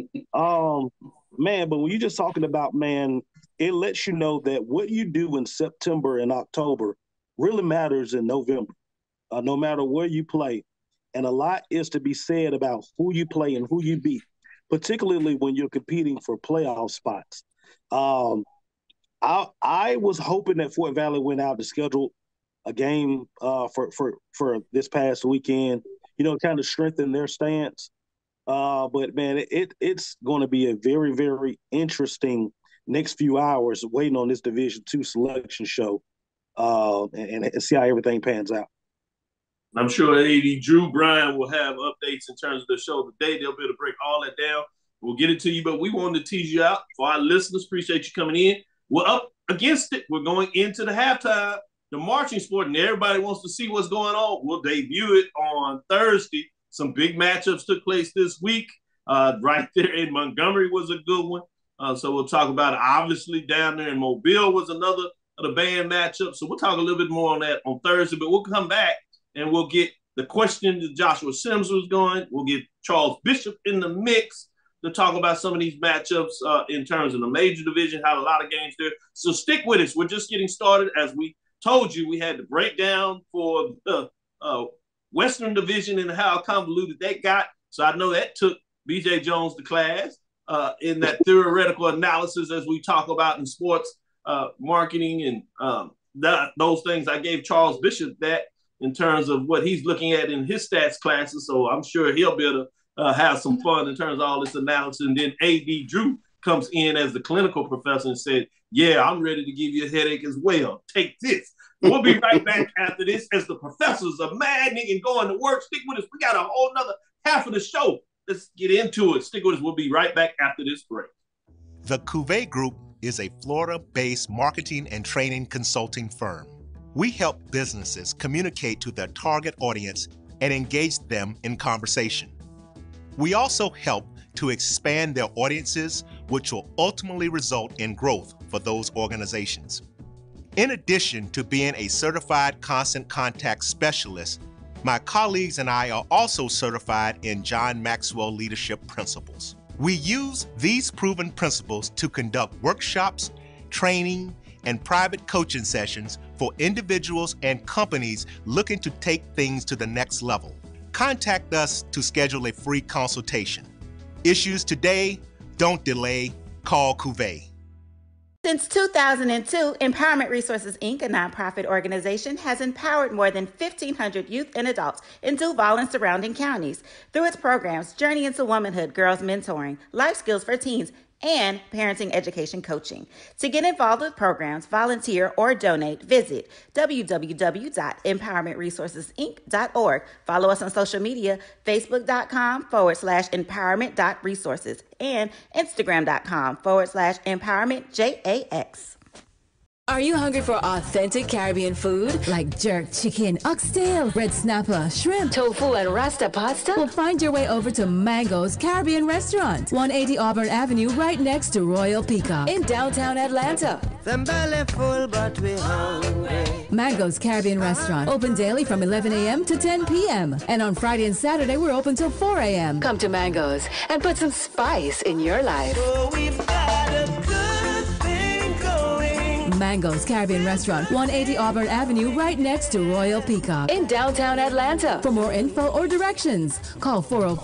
Man, but when you're just talking about, man, it lets you know that what you do in September and October really matters in November, no matter where you play. And a lot is to be said about who you play and who you beat, particularly when you're competing for playoff spots. I was hoping that Fort Valley went out to schedule a game for this past weekend, kind of strengthen their stance. But man, it's going to be a very, very interesting next few hours waiting on this Division II selection show, and see how everything pans out. I'm sure AD Drew Bryan will have updates in terms of the show today. They'll be able to break all that down. We'll get it to you, but we wanted to tease you out. For our listeners, appreciate you coming in. We're up against it. We're going into the halftime, the marching sport, and everybody wants to see what's going on. We'll debut it on Thursday. Some big matchups took place this week. Right there in Montgomery was a good one. So we'll talk about it. Obviously, down there in Mobile was another of the band matchup. So we'll talk a little bit more on that on Thursday, but we'll come back and we'll get the question that Joshua Sims was going. We'll get Charles Bishop in the mix to talk about some of these matchups in terms of the major division, had a lot of games there. So stick with us. We're just getting started. As we told you, we had the breakdown for the Western Division and how convoluted that got. So I know that took BJ Jones to class in that theoretical analysis as we talk about in sports marketing and those things. I gave Charles Bishop that in terms of what he's looking at in his stats classes. So I'm sure he'll be able to have some fun in terms of all this analysis. And then A.D. Drew comes in as the clinical professor and said, yeah, I'm ready to give you a headache as well. Take this. We'll be right back after this as the professors are maddening and going to work. Stick with us. We got a whole nother half of the show. Let's get into it. Stick with us. We'll be right back after this break. The Cavil Group is a Florida-based marketing and training consulting firm. We help businesses communicate to their target audience and engage them in conversation. We also help to expand their audiences, which will ultimately result in growth for those organizations. In addition to being a certified constant contact specialist, my colleagues and I are also certified in John Maxwell Leadership Principles. We use these proven principles to conduct workshops, training, and private coaching sessions for individuals and companies looking to take things to the next level. Contact us to schedule a free consultation. Issues today, don't delay, call Cavil. Since 2002, Empowerment Resources, Inc., a nonprofit organization, has empowered more than 1,500 youth and adults in Duval and surrounding counties through its programs Journey into Womanhood, Girls Mentoring, Life Skills for Teens, and parenting education coaching. To get involved with programs, volunteer, or donate, visit www.empowermentresourcesinc.org. Follow us on social media, facebook.com/empowerment.resources and instagram.com/empowermentjax. Are you hungry for authentic Caribbean food? Like jerk chicken, oxtail, red snapper, shrimp, tofu, and rasta pasta? Well, find your way over to Mango's Caribbean Restaurant, 180 Auburn Avenue, right next to Royal Peacock. In downtown Atlanta. Them belly full, but we hungry. Mango's Caribbean Restaurant, open daily from 11 a.m. to 10 p.m. And on Friday and Saturday, we're open till 4 a.m. Come to Mango's and put some spice in your life. So we've got a good thing going. Mango's Caribbean Restaurant, 180 Auburn Avenue, right next to Royal Peacock. In downtown Atlanta. For more info or directions, call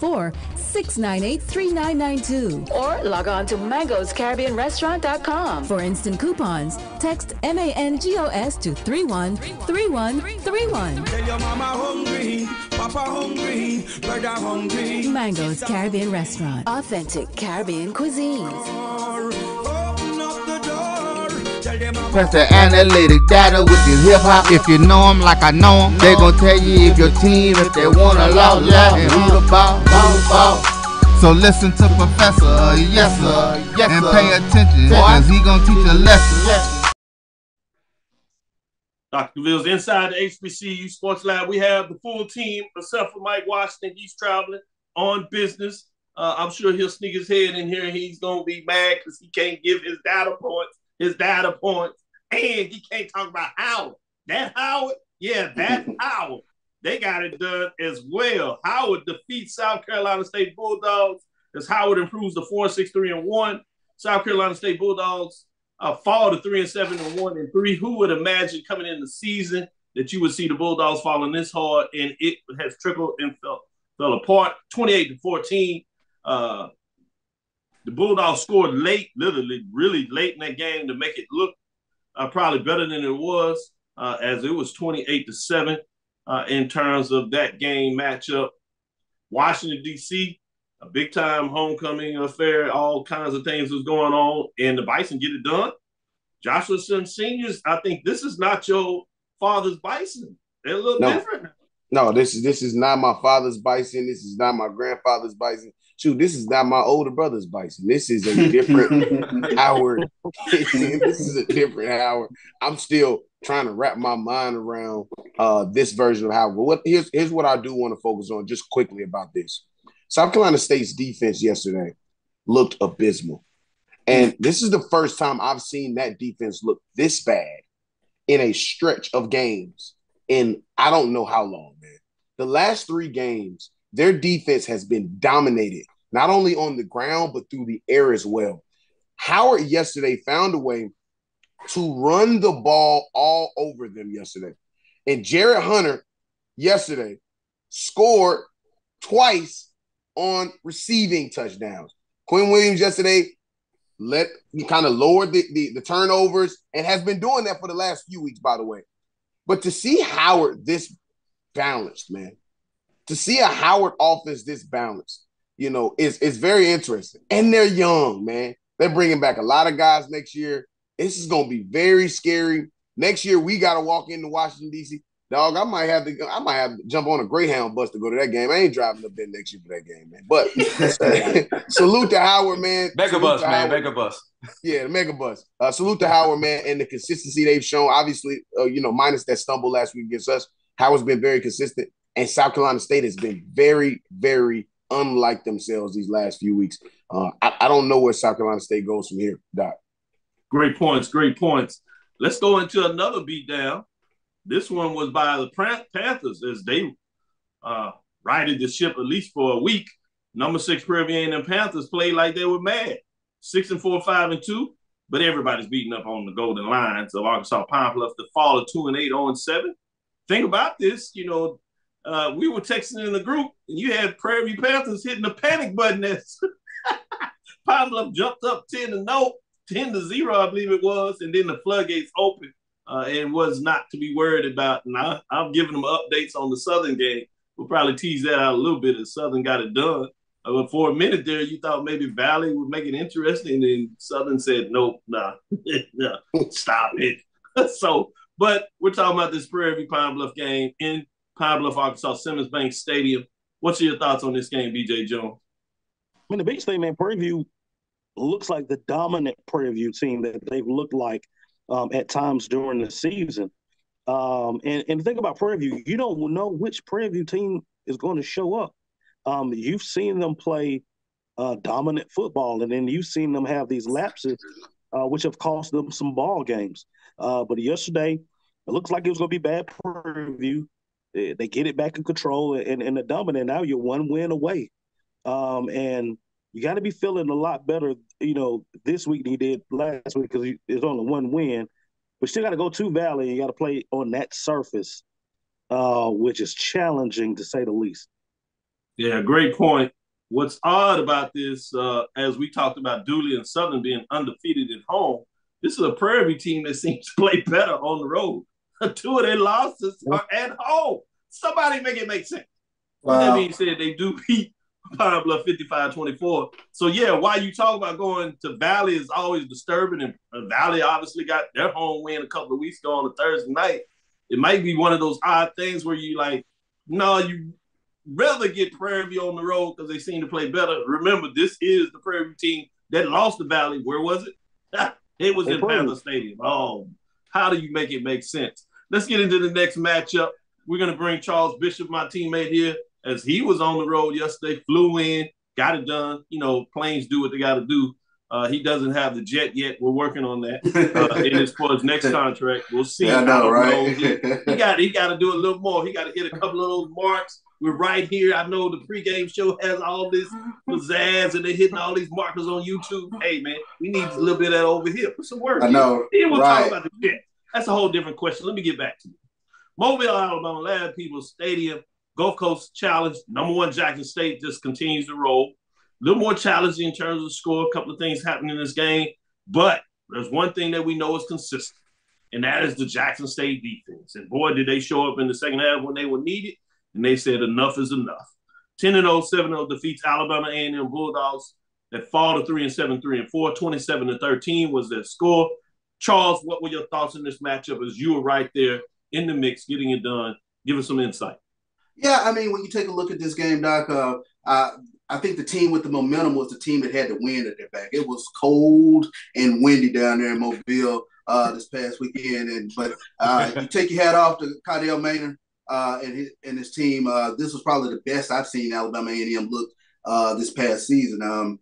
404-698-3992. Or log on to mangoscaribbeanrestaurant.com. For instant coupons, text MANGOS to 313131. Tell your mama hungry, papa hungry, brother hungry. Mango's Caribbean Restaurant. Authentic Caribbean cuisines. Open up the door. Tell them Press the analytic data with your hip hop. If you know them like I know them, they gon' tell you if your team, if they wanna loud and who the ball. So listen to Professor, yes sir, and pay attention, cause he gon' teach a lesson. Dr. Cavil's inside the HBCU Sports Lab. We have the full team, except for Mike Washington. He's traveling on business. I'm sure he'll sneak his head in here and he's going to be mad because he can't give his data points, and he can't talk about Howard. That Howard? Yeah, that Howard. They got it done as well. Howard defeats South Carolina State Bulldogs as Howard improves to 4-6-3-1. South Carolina State Bulldogs fall to 3-7-1-3. Who would imagine coming in the season that you would see the Bulldogs falling this hard? And it has trickled and fell apart. 28-14. The Bulldogs scored late, literally really late in that game to make it look probably better than it was, as it was 28-7 in terms of that game matchup. Washington, D.C., a big-time homecoming affair, all kinds of things was going on, and the Bison get it done. Joshua Sims Seniors, I think this is not your father's Bison. They're a little different. No, this is not my father's bison. This is not my grandfather's bison. Shoot, this is not my older brother's bison. This is a different Howard. This is a different Howard. I'm still trying to wrap my mind around this version of Howard. Here's what I do want to focus on just quickly about this. South Carolina State's defense yesterday looked abysmal. And this is the first time I've seen that defense look this bad in a stretch of games in I don't know how long, man. The last 3 games, their defense has been dominated, not only on the ground, but through the air as well. Howard yesterday found a way to run the ball all over them yesterday. And Jared Hunter yesterday scored twice on receiving touchdowns. Quinn Williams yesterday kind of lowered the turnovers and has been doing that for the last few weeks, by the way. But to see Howard this balanced, man, to see a Howard offense this balanced, is very interesting. And they're young, man. They're bringing back a lot of guys next year. This is going to be very scary. Next year, we got to walk into Washington, D.C. Dog, I might have to jump on a Greyhound bus to go to that game. I ain't driving up there next year for that game, man. But salute to Howard, man. Megabus, man. Megabus. Yeah, the Megabus. Salute to Howard, man, and the consistency they've shown. Obviously, minus that stumble last week against us, Howard's been very consistent. And South Carolina State has been very, very unlike themselves these last few weeks. I don't know where South Carolina State goes from here, Doc. Great points, great points. Let's go into another beatdown. This one was by the Panthers as they righted the ship at least for a week. Number 6 Prairie View A&M Panthers played like they were mad. 6-4, 5-2, but everybody's beating up on the Golden Lions of Arkansas Pine Bluff to fall to 2-8, 0-7. Think about this, we were texting in the group, and you had Prairie View Panthers hitting the panic button as Pine Bluff jumped up 10-0, 10-0, I believe it was, and then the floodgates opened. And was not to be worried about. And I'm giving them updates on the Southern game. We'll probably tease that out a little bit as Southern got it done. But for a minute there, you thought maybe Valley would make it interesting, and Southern said, nope, nah, stop it. But we're talking about this Prairie View Pine Bluff game in Pine Bluff, Arkansas, Simmons Bank Stadium. What's your thoughts on this game, BJ Jones? I mean, the biggest thing, man, Prairie View looks like the dominant Prairie View team that they've looked like at times during the season. And the thing about Prairie View, you don't know which Prairie View team is going to show up. You've seen them play dominant football, and then you've seen them have these lapses, which have cost them some ball games. But yesterday, it looks like it was going to be bad Prairie View. They get it back in control, and the dominant. Now you're 1 win away. And you got to be feeling a lot better, this week than you did last week because it's only 1 win. But still got to go to Valley and you got to play on that surface, which is challenging to say the least. Yeah, great point. What's odd about this, as we talked about Dooley and Southern being undefeated at home, this is a Prairie View team that seems to play better on the road. 2 of their losses are at home. Somebody make it make sense. Wow. That being said, they do beat Pine Bluff 55-24. So, yeah, why you talk about going to Valley is always disturbing. And Valley obviously got their home win a couple of weeks ago on a Thursday night. It might be one of those odd things where you you rather get Prairie View on the road because they seem to play better. Remember, this is the Prairie View team that lost to Valley. Where was it? It was in Panther Stadium. Oh, how do you make it make sense? Let's get into the next matchup. We're going to bring Charles Bishop, my teammate here, as he was on the road yesterday, flew in, got it done. Planes do what they got to do. He doesn't have the jet yet. We're working on that. And as for his next contract, we'll see. Yeah, I know, right? He got to do a little more. He got to hit a couple of those marks. We're right here. I know the pregame show has all this pizzazz, and they're hitting all these markers on YouTube. Hey, man, we need a little bit of that over here. Put some work. I know. Then we'll talk about the jet. That's a whole different question. Let me get back to you. Mobile, Alabama, Lad People's Stadium. Gulf Coast Challenge, number 1 Jackson State just continues to roll. A little more challenging in terms of the score. A couple of things happening in this game. But there's one thing that we know is consistent, and that is the Jackson State defense. And, boy, did they show up in the second half when they were needed, and they said enough is enough. 10-0, 7-0 defeats Alabama A&M Bulldogs that fall to 3-7, 3-4. 27-13 was their score. Charles, what were your thoughts in this matchup as you were right there in the mix getting it done? Give us some insight. Yeah, I mean, when you take a look at this game, Doc, I think the team with the momentum was the team that had the wind at their back. It was cold and windy down there in Mobile this past weekend, but you take your hat off to Cardell Maynard and his team. This was probably the best I've seen Alabama A&M look this past season.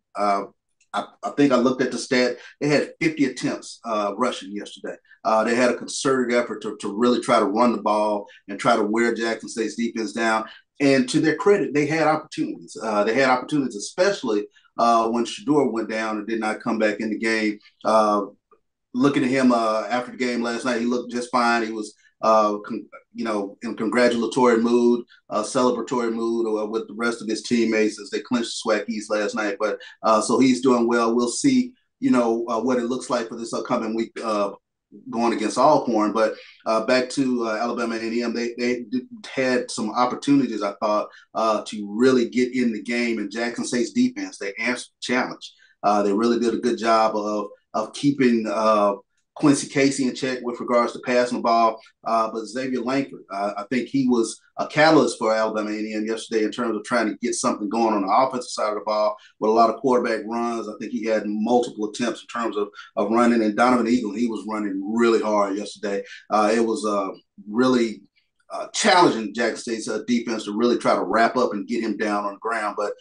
I think I looked at the stat. They had 50 attempts rushing yesterday. They had a concerted effort to really try to run the ball and try to wear Jackson State's defense down. And to their credit, they had opportunities. They had opportunities, especially when Shedeur went down and did not come back in the game. Looking at him after the game last night, he looked just fine. He was, in congratulatory mood, celebratory mood with the rest of his teammates as they clinched the SWAC East last night. But so he's doing well. We'll see, what it looks like for this upcoming week going against Alcorn. But back to Alabama A&M, they had some opportunities, I thought, to really get in the game. And Jackson State's defense, they answered the challenge. They really did a good job of keeping Quincy Casey in check with regards to passing the ball. But Xavier Langford, I think he was a catalyst for Alabama A&M yesterday in terms of trying to get something going on the offensive side of the ball with a lot of quarterback runs. I think he had multiple attempts in terms of running. And Donovan Eagle, he was running really hard yesterday. It was really challenging Jackson State's defense to really try to wrap up and get him down on the ground. But,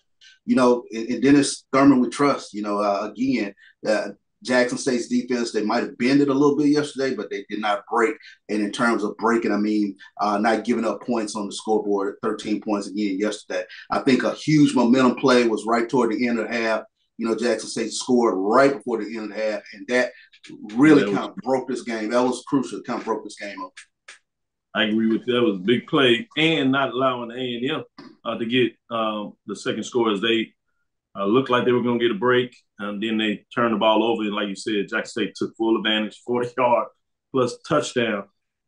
in Dennis Thurman we trust, again, Jackson State's defense, they might have bended a little bit yesterday, but they did not break. And in terms of breaking, I mean, not giving up points on the scoreboard, 13 points again yesterday. I think a huge momentum play was right toward the end of the half. Jackson State scored right before the end of the half, and that really kind of broke this game. That was crucial. It kind of broke this game up. I agree with you. That was a big play, and not allowing A&M to get the second score as they looked like they were going to get a break, and then they turned the ball over. And like you said, Jackson State took full advantage, 40-yard plus touchdown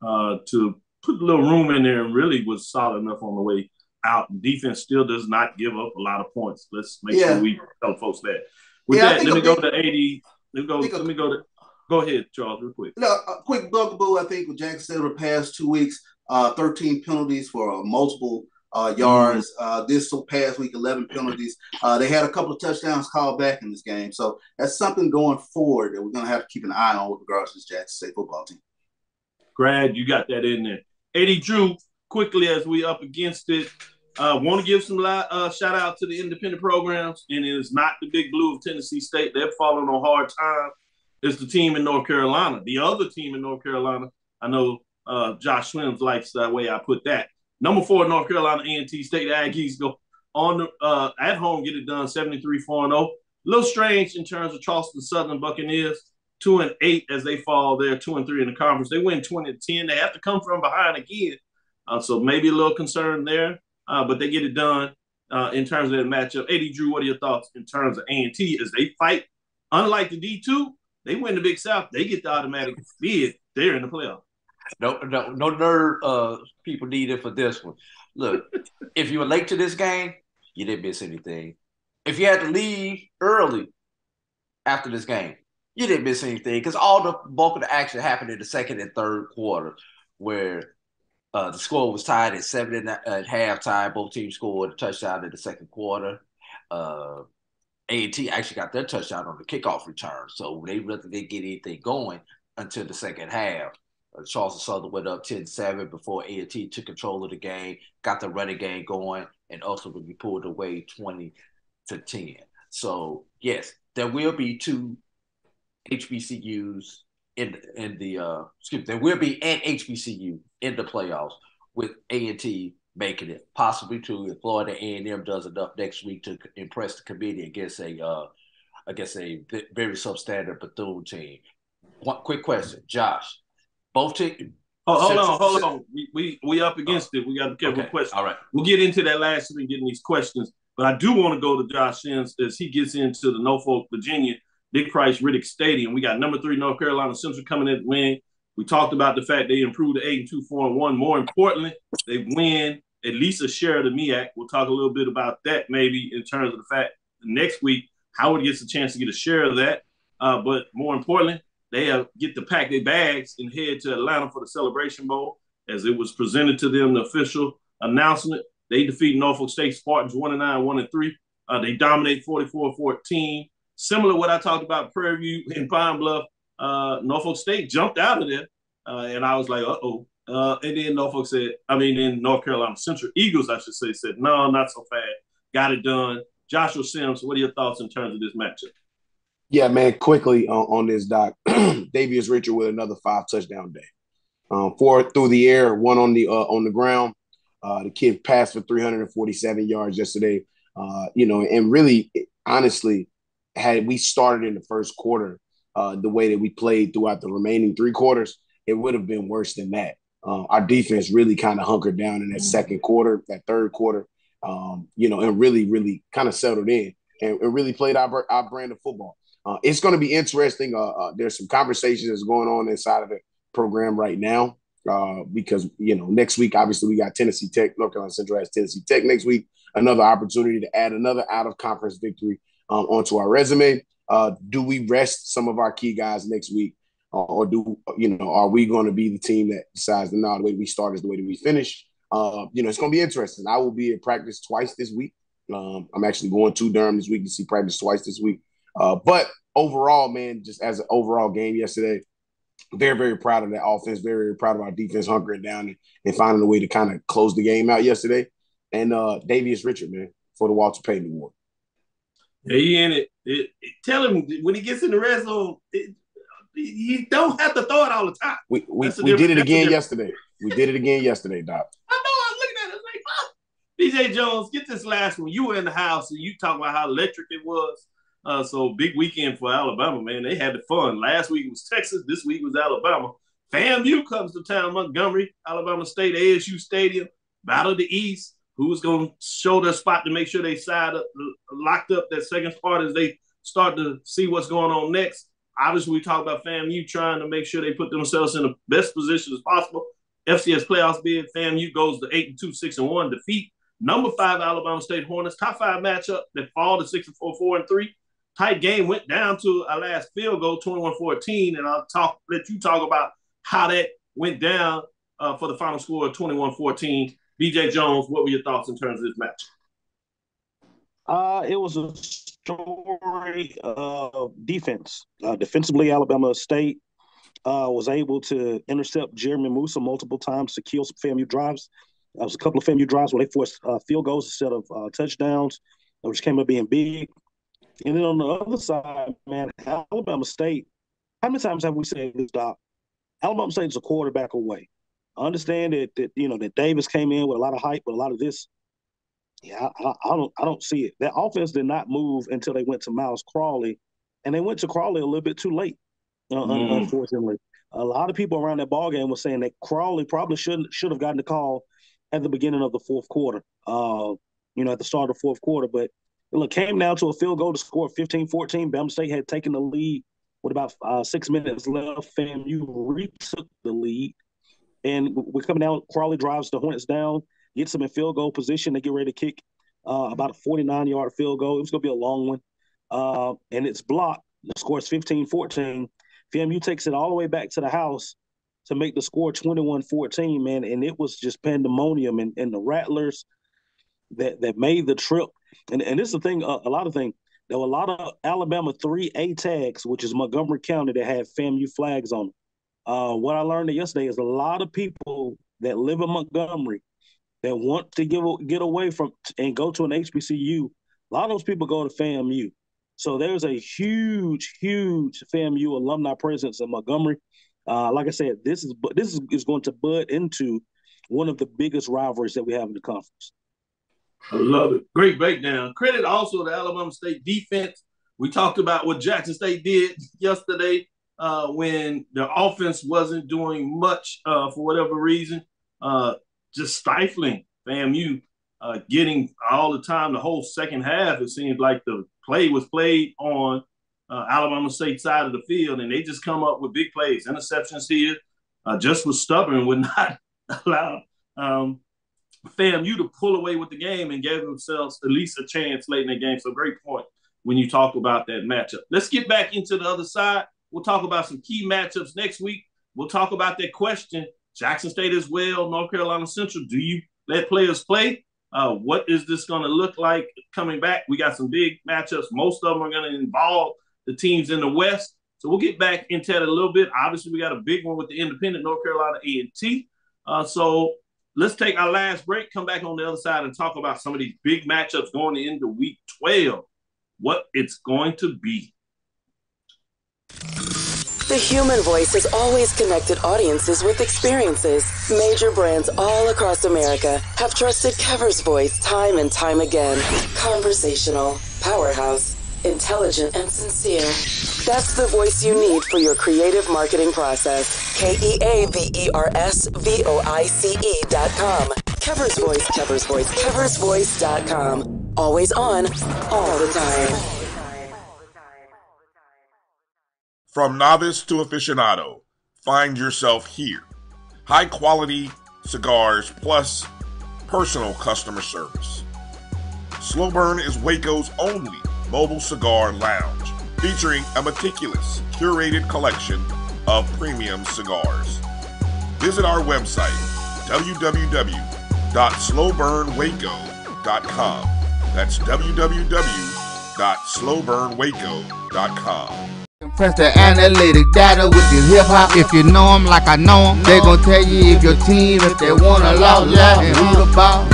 to put a little room in there, and really was solid enough on the way out. Defense still does not give up a lot of points. Let's make sure we tell folks that. With that, let me go to 80. Let me go to. Go ahead, Charles, real quick. A quick bugaboo, I think, with Jackson State over the past 2 weeks, 13 penalties for multiple yards. This past week, 11 penalties. They had a couple of touchdowns called back in this game. So that's something going forward that we're going to have to keep an eye on with regards to this Jackson State football team. Glad you got that in there. Eddie Drew, quickly as we up against it, want to give some shout out to the independent programs, and it is not the Big Blue of Tennessee State. They're falling on hard time. It's the team in North Carolina. The other team in North Carolina, I know Josh Swims likes that way I put that. Number 4, North Carolina A&T State Aggies go on at home, get it done, 73-4-0. A little strange in terms of Charleston Southern Buccaneers, 2-8 as they fall there, 2-3 in the conference. They win 20-10. They have to come from behind again, so maybe a little concern there, but they get it done in terms of that matchup. Eddie Drew, what are your thoughts in terms of A&T as they fight? Unlike the D2, they win the Big South. They get the automatic bid. They're in the playoff. No nerd people needed for this one. Look, if you were late to this game, you didn't miss anything. If you had to leave early after this game, you didn't miss anything because all the bulk of the action happened in the second and third quarter, where the score was tied at 7 at halftime. Both teams scored a touchdown in the second quarter. A&T actually got their touchdown on the kickoff return, so they really didn't get anything going until the second half. Charleston Southern went up 10-7 before A&T took control of the game, got the running game going, and ultimately pulled away 20-10. So, yes, there will be 2 HBCUs there will be an HBCU in the playoffs with A&T making it, possibly 2 if Florida A&M does enough next week to impress the committee against a very substandard Bethune team. One quick question, Josh. Both teams. Hold on. We up against it. We got to be careful with questions. All right. We'll get into that last week, getting these questions. But I do want to go to Josh Sims as he gets into the Norfolk, Virginia, Dick Price Riddick Stadium. We got number 3 North Carolina Central coming in to win. We talked about the fact they improved to 8-2, 4-1. More importantly, they win at least a share of the MEAC. We'll talk a little bit about that maybe in terms of the fact next week Howard gets a chance to get a share of that. But more importantly, they get to pack their bags and head to Atlanta for the Celebration Bowl as it was presented to them, the official announcement. They defeat Norfolk State Spartans 1-9, 1-3. They dominate 44-14. Similar to what I talked about Prairie View and Pine Bluff, Norfolk State jumped out of there, and I was like, uh-oh. And then North Carolina Central Eagles, I should say, said, no, not so fast. Got it done. Joshua Sims, what are your thoughts in terms of this matchup? Yeah, man, quickly on this, Doc. Davius Richard with another 5-touchdown day. 4 through the air, 1 on the ground. The kid passed for 347 yards yesterday. And really, honestly, had we started in the first quarter the way that we played throughout the remaining 3 quarters, it would have been worse than that. Our defense really kind of hunkered down in that second quarter, that third quarter, and really, really kind of settled in and really played our brand of football. It's going to be interesting. There's some conversations that's going on inside of the program right now because, next week, obviously, we got Tennessee Tech. North Carolina Central has Tennessee Tech next week. Another opportunity to add another out-of-conference victory onto our resume. Do we rest some of our key guys next week? Or are we going to be the team that decides that the way we start is the way that we finish? It's going to be interesting. I will be at practice twice this week. I'm actually going to Durham this week to see practice twice this week. But overall, man, just as an overall game yesterday, very, very proud of that offense. Very, very proud of our defense hunkering down and finding a way to kind of close the game out yesterday. And Davius Richard, man, for the Walter Payton Award. Yeah, he in it. Tell him when he gets in the red zone, you don't have to throw it all the time. We did it again yesterday. We did it again yesterday, Doc. I know. I'm looking at it. It's like, BJ Jones, get this last one. You were in the house and you talk about how electric it was. So big weekend for Alabama, man. They had the fun. Last week was Texas. This week was Alabama. FAMU comes to town, Montgomery, Alabama State, ASU Stadium, Battle of the East. Who's going to show their spot to make sure they locked up that second part as they start to see what's going on next. Obviously, we talk about FAMU trying to make sure they put themselves in the best position as possible. FCS playoffs bid, FAMU goes to 8-2, 6-1, defeat number 5 Alabama State Hornets. Top 5 matchup that fall to 6-4, 4-3. Tight game went down to our last field goal, 21-14, and let you talk about how that went down for the final score of 21-14. BJ Jones, what were your thoughts in terms of this match? It was a story of defense. Defensively, Alabama State was able to intercept Jeremy Musa multiple times to kill some FAMU drives. There was a couple of FAMU drives where they forced field goals instead of touchdowns, which came up being big. And then on the other side, man, Alabama State, how many times have we said this, Doc? Alabama State is a quarterback away. I understand that Davis came in with a lot of hype, but a lot of this, I don't see it. That offense did not move until they went to Miles Crawley, and they went to Crawley a little bit too late. Unfortunately, a lot of people around that ball game were saying that Crawley probably should have gotten the call at the beginning of the fourth quarter. At the start of the fourth quarter, but it came down to a field goal to score 15-14. Bama State had taken the lead with about 6 minutes left. FAMU retook the lead. And we're coming down. Crawley drives the Hornets down, gets them in field goal position. They get ready to kick about a 49-yard field goal. It was going to be a long one. And it's blocked. The score is 15-14. FAMU takes it all the way back to the house to make the score 21-14, man. And it was just pandemonium. And the Rattlers that made the trip. And this is the thing, a lot of things. There were a lot of Alabama 3A tags, which is Montgomery County, that had FAMU flags on them. What I learned yesterday is a lot of people that live in Montgomery that want to get away from and go to an HBCU. A lot of those people go to FAMU. So there's a huge, huge FAMU alumni presence in Montgomery. Like I said, this is going to bud into one of the biggest rivalries that we have in the conference. I love it. Great breakdown. Credit also to Alabama State defense. We talked about what Jackson State did yesterday when their offense wasn't doing much for whatever reason. Just stifling FAMU, getting all the time, the whole second half, it seems like the play was played on Alabama State side of the field, and they just come up with big plays. Interceptions here, just was stubborn, would not allow FAMU to pull away with the game and gave themselves at least a chance late in the game. So great point when you talk about that matchup. Let's get back into the other side. We'll talk about some key matchups next week. We'll talk about that question. Jackson State as well, North Carolina Central. Do you let players play? What is this going to look like coming back? We got some big matchups. Most of them are going to involve the teams in the West. So we'll get back into that a little bit. Obviously, we got a big one with the independent North Carolina A&T. So let's take our last break, come back on the other side and talk about some of these big matchups going into week 12, what it's going to be. The human voice has always connected audiences with experiences. Major brands all across America have trusted Kever's voice time and time again. Conversational, powerhouse, intelligent, and sincere. That's the voice you need for your creative marketing process. KeaversVoice.com. Kever's Voice, Kever's Voice, KeversVoice.com. Always on, all the time. From novice to aficionado, find yourself here. High quality cigars plus personal customer service. Slow Burn is Waco's only mobile cigar lounge, featuring a meticulous, curated collection of premium cigars. Visit our website, www.slowburnwaco.com. That's www.slowburnwaco.com. Press the analytic data with your hip hop. If you know them like I know them, they gon' tell you if your team, if they wanna loud and who the ball.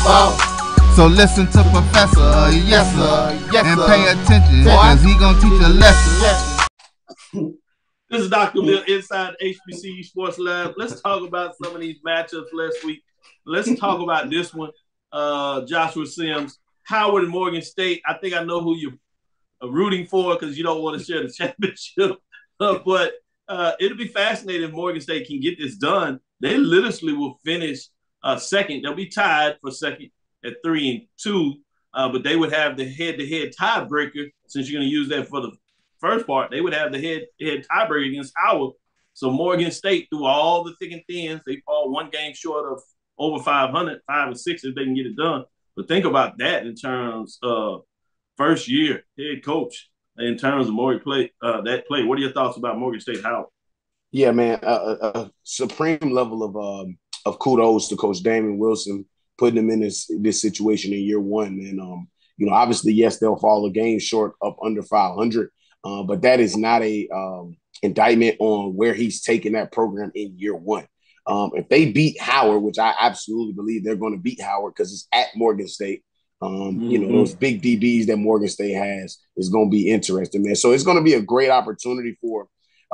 So listen to Professor, yes sir, and pay attention, cause he gon' teach a lesson. This is Dr. Bill inside HBCU Sports Lab. Let's talk about some of these matchups last week. Let's talk about this one. Joshua Sims, Howard and Morgan State. I think I know who you're rooting for because you don't want to share the championship. But it'll be fascinating if Morgan State can get this done. They literally will finish second. They'll be tied for second at 3-2, but they would have the head-to-head tiebreaker. Since you're going to use that for the first part, they would have the head-to-head tiebreaker against Howard. So Morgan State, through all the thick and thins, they fall one game short of over 500, 5 and 6 if they can get it done. But think about that in terms of first year head coach in terms of Morgan play. That play. What are your thoughts about Morgan State Howard? Yeah, man, a supreme level of kudos to Coach Damon Wilson, putting them in this situation in year one. And, obviously, yes, they'll fall a game short up under 500, but that is not a indictment on where he's taking that program in year one. If they beat Howard, which I absolutely believe they're going to beat Howard because it's at Morgan State, those big DBs that Morgan State has is going to be interesting, man. So it's going to be a great opportunity for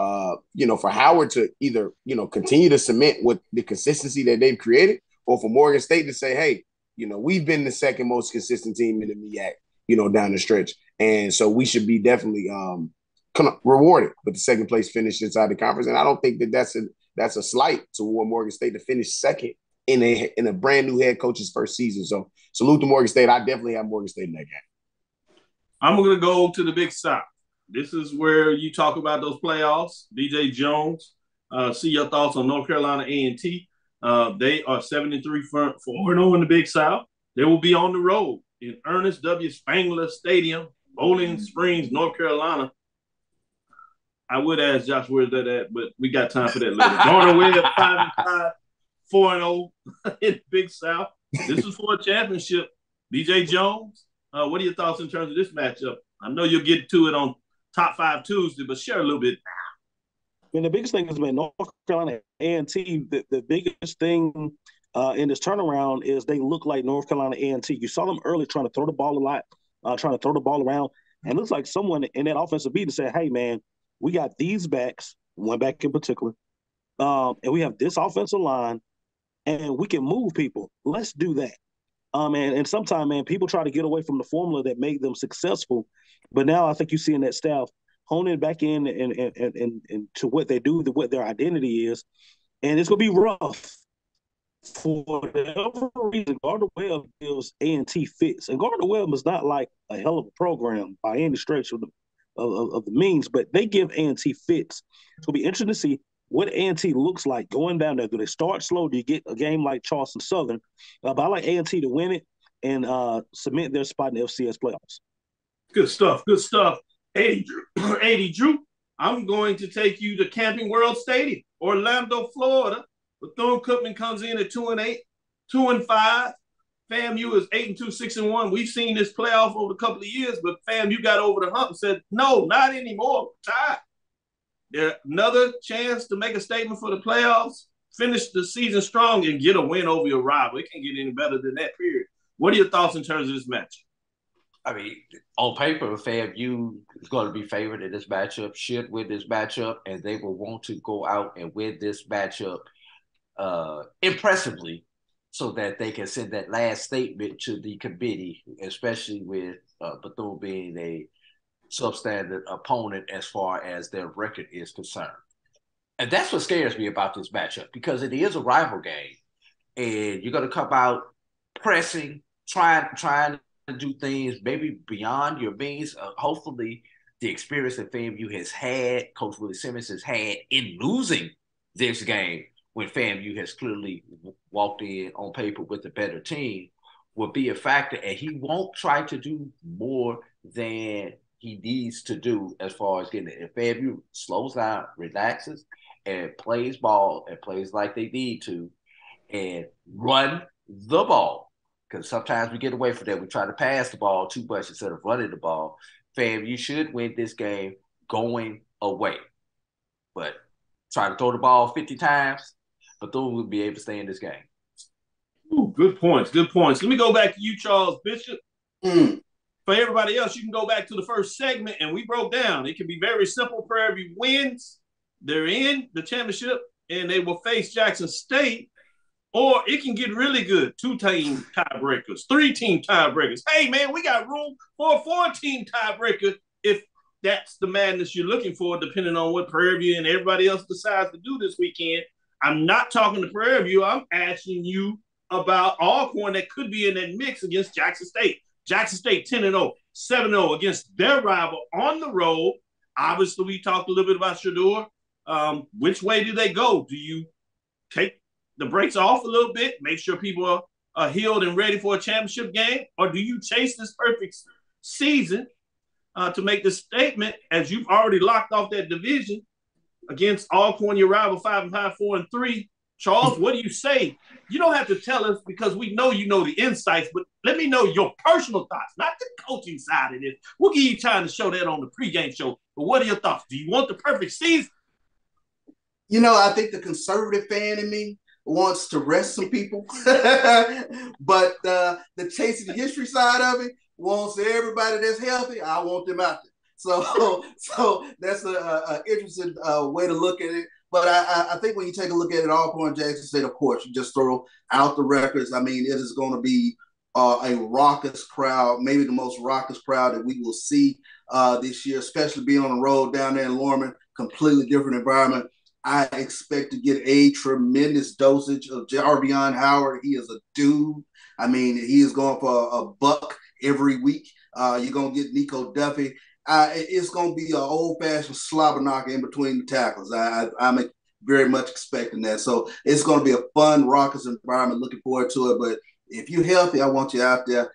Howard to either, continue to cement what the consistency that they've created, or for Morgan State to say, hey, we've been the second most consistent team in the MEAC, down the stretch. And so we should be definitely rewarded with the second place finish inside the conference. And I don't think that's a slight toward Morgan State to finish second in a brand new head coach's first season. So salute to Morgan State. I definitely have Morgan State in that game. I'm going to go to the Big South. This is where you talk about those playoffs. BJ Jones, see your thoughts on North Carolina A&T. They are 7-3 4-0 in the Big South. They will be on the road in Ernest W. Spangler Stadium, Bowling Springs, North Carolina. I would ask Josh where's that at, but we got time for that later. Garner Webb 5-5, 4-0 in the Big South. This is for a championship. BJ Jones, what are your thoughts in terms of this matchup? I know you'll get to it on Top 5 Tuesday, but share a little bit. I mean, the biggest thing is, man, North Carolina A&T, the biggest thing in this turnaround is they look like North Carolina A&T. You saw them early trying to throw the ball a lot, trying to throw the ball around. And it looks like someone in that offensive beat said, hey, man, we got these backs, one back in particular, and we have this offensive line, and we can move people. Let's do that. And sometimes, man, people try to get away from the formula that made them successful. But now I think you're seeing that staff hone it back in and to what they do, what their identity is. And it's going to be rough. For whatever reason, Gardner-Webb gives A&T fits. And Gardner-Webb is not like a hell of a program by any stretch of the means, but they give A&T fits. It'll be interesting to see what A&T looks like going down there. Do they start slow? Do you get a game like Charleston Southern? But I like A&T to win it and cement their spot in the FCS playoffs. Good stuff. Good stuff. 80 Drew, I'm going to take you to Camping World Stadium, Orlando, Florida. Bethune-Cookman comes in at 2-8, 2-5, FAMU is 8-2, 6-1. We've seen this playoff over a couple of years, but FAMU got over the hump and said, no, not anymore. Tied. There's another chance to make a statement for the playoffs, finish the season strong, and get a win over your rival. It can't get any better than that, period. What are your thoughts in terms of this match? I mean, on paper, FAMU is going to be favored in this matchup, should win this matchup, and they will want to go out and win this matchup impressively so that they can send that last statement to the committee, especially with Bethune being a substandard opponent as far as their record is concerned. And that's what scares me about this matchup, because it is a rival game, and you're going to come out pressing, trying to do things maybe beyond your means. Hopefully, the experience that FAMU has had, Coach Willie Simmons has had in losing this game, when FAMU has clearly walked in on paper with a better team, will be a factor. And he won't try to do more than he needs to do as far as getting it. If FAMU slows down, relaxes, and plays ball and plays like they need to, and run the ball, because sometimes we get away from that. We try to pass the ball too much instead of running the ball. FAMU should win this game going away. But try to throw the ball 50 times, Bethune will be able to stay in this game. Ooh, good points. Good points. Let me go back to you, Charles Bishop. For everybody else, you can go back to the first segment, and we broke down. It can be very simple. Prairie View wins. They're in the championship, and they will face Jackson State. Or it can get really good. 2-team tiebreakers, 3-team tiebreakers. Hey, man, we got room for a 4-team tiebreaker if that's the madness you're looking for, depending on what Prairie View and everybody else decides to do this weekend. I'm not talking to Prairie View. I'm asking you about Alcorn that could be in that mix against Jackson State. Jackson State 10-0, 7-0 against their rival on the road. Obviously, we talked a little bit about Shador. Which way do they go? Do you take the brakes off a little bit, make sure people are healed and ready for a championship game? Or do you chase this perfect season to make the statement, as you've already locked off that division against Alcorn, your rival, 5-5, 4-3? Charles, what do you say? You don't have to tell us, because we know you know the insights, but let me know your personal thoughts, not the coaching side of this. We'll give you time to show that on the pregame show. But what are your thoughts? Do you want the perfect season? You know, I think the conservative fan in me wants to rest some people, but the chasing history side of it wants everybody that's healthy. I want them out there. So that's an interesting way to look at it. But I think when you take a look at it, Alcorn, Jackson State, of course, you just throw out the records. I mean, it is going to be a raucous crowd, maybe the most raucous crowd that we will see this year, especially being on the road down there in Lorman, completely different environment. I expect to get a tremendous dosage of Jarvion Howard. He is a dude. I mean, he is going for a buck every week. You're going to get Nico Duffy. It's going to be an old-fashioned slobber knocker in between the tackles. I'm very much expecting that. So it's going to be a fun, raucous environment. Looking forward to it. But if you're healthy, I want you out there.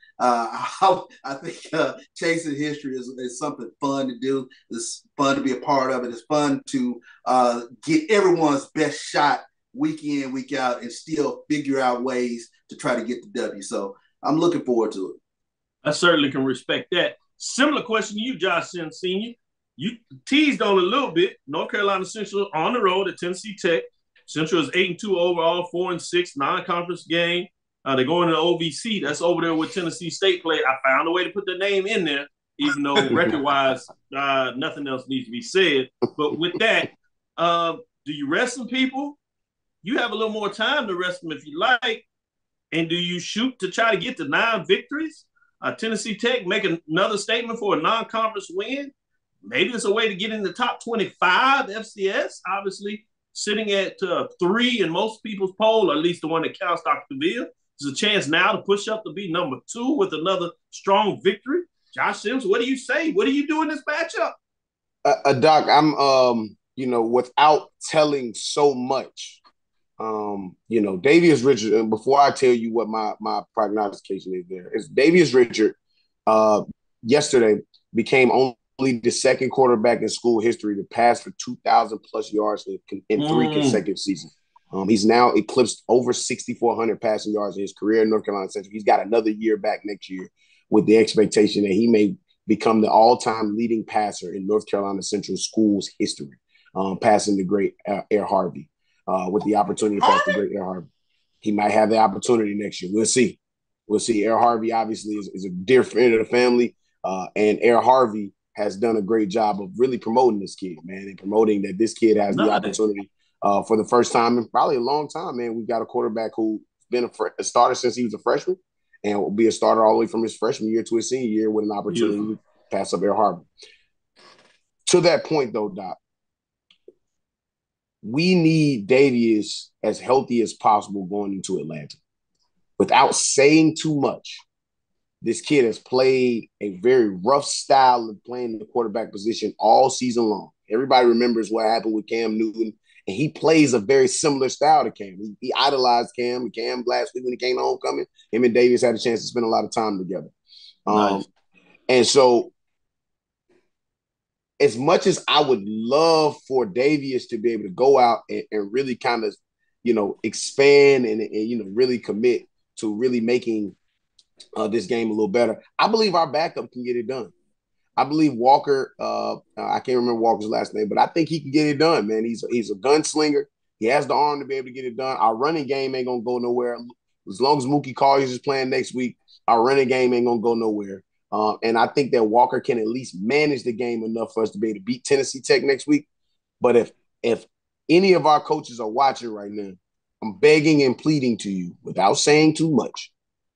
I think chasing history is something fun to do. It's fun to be a part of it. It's fun to get everyone's best shot week in, week out, and still figure out ways to try to get the W. So I'm looking forward to it. I certainly can respect that. Similar question to you, Josh Sims Sr. You teased on a little bit. North Carolina Central on the road at Tennessee Tech. Central is 8-2 overall, 4-6, non-conference game. They're going to the OVC. That's over there with Tennessee State play. I found a way to put their name in there, even though record-wise, nothing else needs to be said. But with that, do you rest some people? You have a little more time to rest them if you like. And do you shoot to try to get to 9 victories? Tennessee Tech make another statement for a non-conference win. Maybe it's a way to get in the top 25 FCS, obviously sitting at 3 in most people's poll, or at least the one that counts Dr. Cavil. There's a chance now to push up to be number 2 with another strong victory. Josh Sims, what do you say? What do you do in this matchup? Doc, I'm, without telling so much, Davius Richard, and before I tell you what my prognostication is there, is Davius Richard yesterday became only the second quarterback in school history to pass for 2,000 plus yards in 3 consecutive seasons. He's now eclipsed over 6,400 passing yards in his career in North Carolina Central. He's got another year back next year with the expectation that he may become the all-time leading passer in North Carolina Central schools history, passing the great Air Harvey, with the opportunity to pass the great Air Harvey. He might have the opportunity next year. We'll see. We'll see. Air Harvey obviously is a dear friend of the family, and Air Harvey has done a great job of really promoting this kid, man, and promoting that this kid has the opportunity for the first time in probably a long time, man. We've got a quarterback who's been a starter since he was a freshman and will be a starter all the way from his freshman year to his senior year with an opportunity to pass up Air Harvey. To that point, though, Doc, we need Davius as healthy as possible going into Atlanta. Without saying too much, this kid has played a very rough style of playing the quarterback position all season long. Everybody remembers what happened with Cam Newton, and he plays a very similar style to Cam. He idolized Cam. Cam last week when he came to homecoming, him and Davius had a chance to spend a lot of time together. Nice. And so as much as I would love for Davius to be able to go out and really kind of, expand and really commit to really making this game a little better, I believe our backup can get it done. I believe Walker, I can't remember Walker's last name, but I think he can get it done, man. He's a gunslinger. He has the arm to be able to get it done. Our running game ain't going to go nowhere. As long as Mookie Colliers is playing next week, our running game ain't going to go nowhere. And I think that Walker can at least manage the game enough for us to be able to beat Tennessee Tech next week. But if any of our coaches are watching right now, I'm begging and pleading to you without saying too much,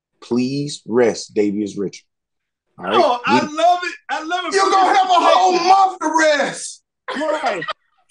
please rest Davius Richard. All right? Oh, I love it. I love it. You're going to have a whole month to rest. Right.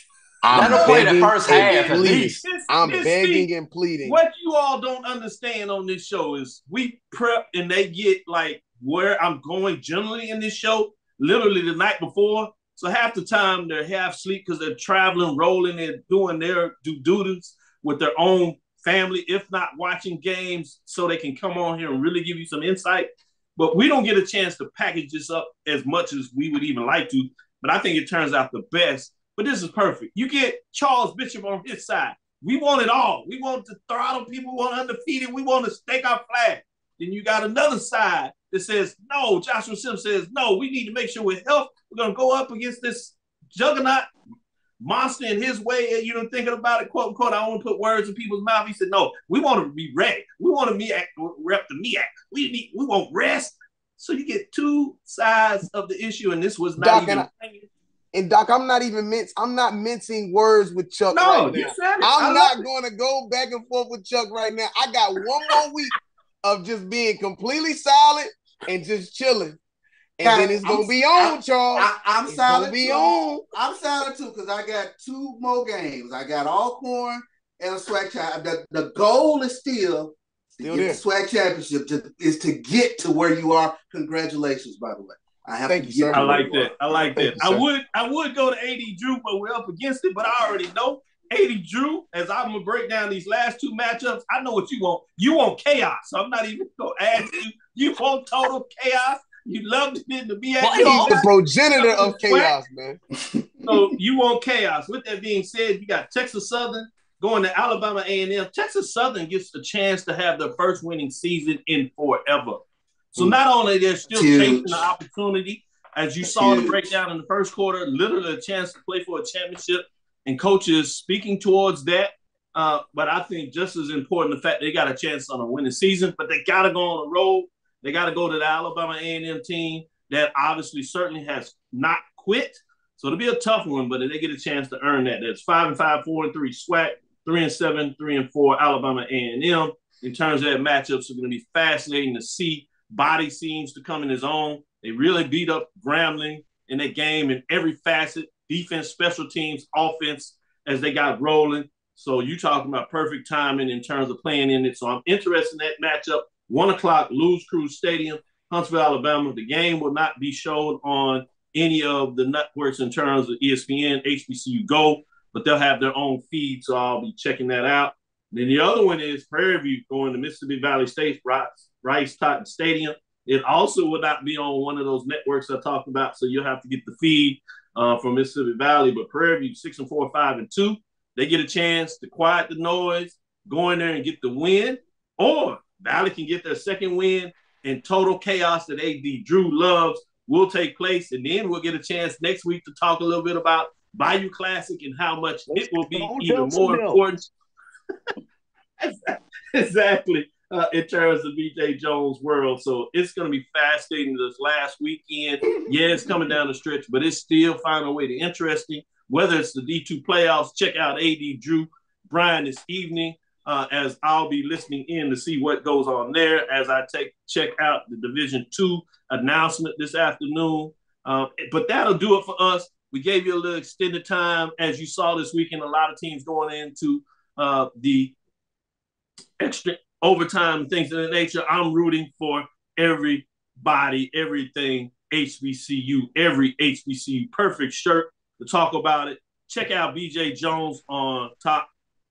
I'm begging and pleading. I'm It's begging and pleading. What you all don't understand on this show is we prep and they get like where I'm going generally in this show, literally the night before. So half the time they're half asleep because they're traveling, rolling, and doing their due duties with their own family, if not watching games, so they can come on here and really give you some insight. But we don't get a chance to package this up as much as we would even like to. But I think it turns out the best. But this is perfect. You get Charles Bishop on his side. We want it all. We want to throttle people. We want undefeated. We want to stake our flag. Then you got another side that says, no, Joshua Sims says, no, we need to make sure we're healthy. We're going to go up against this juggernaut monster in his way. And thinking about it, quote, unquote, I don't want to put words in people's mouth. He said, no, we want to be ready. We want to rep the MEAC. We want rest. So you get two sides of the issue, and this was not Doc, and Doc, I'm not mincing words with Chuck right now. You said it. I'm not going to go back and forth with Chuck right now. I got one more week of just being completely silent and just chilling. And then it's going to be on, Charles. I'm silent be too. on. I'm silent too because I got 2 more games. I got Alcorn and a SWAC championship. The goal is still to get the SWAC championship is to get to where you are. Congratulations, by the way. Thank you, sir. I like that. Thank you, I would go to AD Drew, but we're up against it. But I already know AD Drew, as I'm gonna break down these last 2 matchups. I know what you want. You want chaos. So I'm not even gonna ask you. You want total chaos. You loved it in the BS. He's the progenitor of chaos, man. So you want chaos. With that being said, you got Texas Southern going to Alabama A&M. Texas Southern gets the chance to have their first winning season in forever. So not only they're still chasing the opportunity, as you saw the breakdown in the first quarter, literally a chance to play for a championship, and coaches speaking towards that. But I think just as important, the fact they got a chance on a winning season, but they got to go on the road. They got to go to the Alabama A&M team that obviously certainly has not quit. So it'll be a tough one, but they get a chance to earn that. That's 5-5, 4-3 SWAC, 3-7, 3-4 Alabama A&M. In terms of that matchups, are going to be fascinating to see. Body seems to come in his own. They really beat up Grambling in that game in every facet, defense, special teams, offense, as they got rolling. So you talking about perfect timing in terms of playing in it. So I'm interested in that matchup. 1 o'clock, Louis Cruz Stadium, Huntsville, Alabama. The game will not be shown on any of the networks in terms of ESPN, HBCU Go, but they'll have their own feed, so I'll be checking that out. Then the other one is Prairie View going to Mississippi Valley State, Rice-Totten Stadium. It also will not be on one of those networks I talked about, so you'll have to get the feed from Mississippi Valley. But Prairie View, 6-4, 5-2. they get a chance to quiet the noise, go in there and get the win, or Valley can get their second win, and total chaos that AD Drew loves will take place. And then we'll get a chance next week to talk a little bit about Bayou Classic and how much it will be even more important. Exactly. In terms of BJ Jones' world. So it's going to be fascinating this last weekend. Yeah, it's coming down the stretch, but it's still finding a way to interesting. Whether it's the D2 playoffs, check out AD Drew Brian this evening as I'll be listening in to see what goes on there as I check out the Division II announcement this afternoon. But that'll do it for us. We gave you a little extended time. As you saw this weekend, a lot of teams going into the extra overtime, things of that nature. I'm rooting for everybody, everything HBCU, every HBCU. Perfect shirt to talk about it. Check out BJ Jones on Top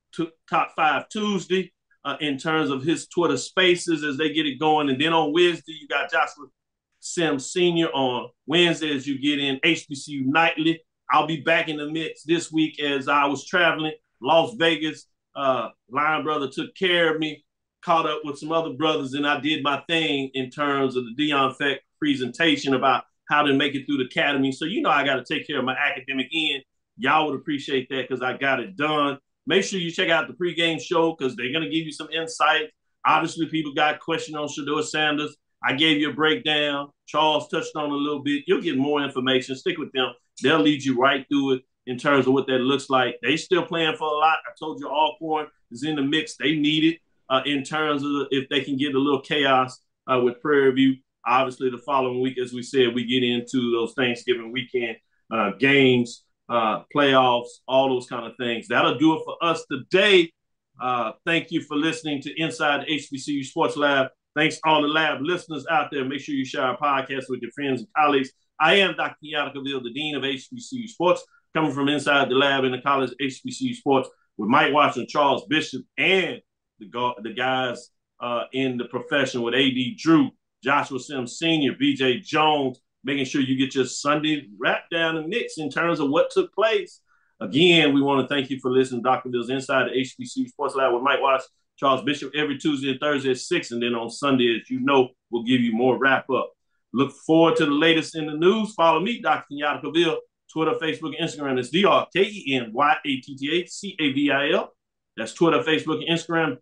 5 Tuesday in terms of his Twitter spaces as they get it going. And then on Wednesday, you got Joshua Sims Sr. on Wednesday as you get in HBCU Nightly. I'll be back in the mix this week as I was traveling. Las Vegas, Lion Brother took care of me, caught up with some other brothers, and I did my thing in terms of the Dion Feck presentation about how to make it through the academy. So, I got to take care of my academic end. Y'all would appreciate that because I got it done. Make sure you check out the pregame show because they're going to give you some insight. Obviously, people got questions on Shedeur Sanders. I gave you a breakdown. Charles touched on a little bit. You'll get more information. Stick with them. They'll lead you right through it in terms of what that looks like. They still playing for a lot. I told you Alcorn is in the mix. They need it in terms of if they can get a little chaos with Prairie View. Obviously, the following week, as we said, we get into those Thanksgiving weekend games, playoffs, all those kind of things. That'll do it for us today. Thank you for listening to Inside the HBCU Sports Lab. Thanks all the lab listeners out there. Make sure you share our podcast with your friends and colleagues. I am Dr. Kenyatta, the Dean of HBCU Sports, coming from inside the lab in the college HBCU Sports with Mike Watson, Charles Bishop, and the guys in the profession with AD Drew, Joshua Sims Sr., BJ Jones, making sure you get your Sunday wrap down the mix in terms of what took place. Again, we want to thank you for listening to Dr. Bill's Inside the HBCU Sports Lab with Mike Watson, Charles Bishop, every Tuesday and Thursday at 6, and then on Sunday, as you know, we'll give you more wrap-up. Look forward to the latest in the news. Follow me, Dr. Kenyatta Cavil, Twitter, Facebook, and Instagram. It's DRKENYATTACAVIL. That's Twitter, Facebook, and Instagram,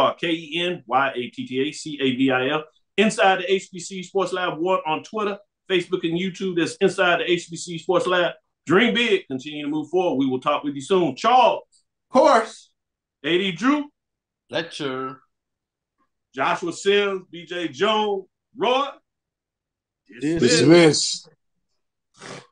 DRKENYATTACAVIL. Inside the HBCU Sports Lab 1 on Twitter, Facebook, and YouTube. That's Inside the HBCU Sports Lab. Dream big. Continue to move forward. We will talk with you soon. Charles. Of course. AD Drew. Lecture. Joshua Sims, BJ Jones, Roy. Dismiss.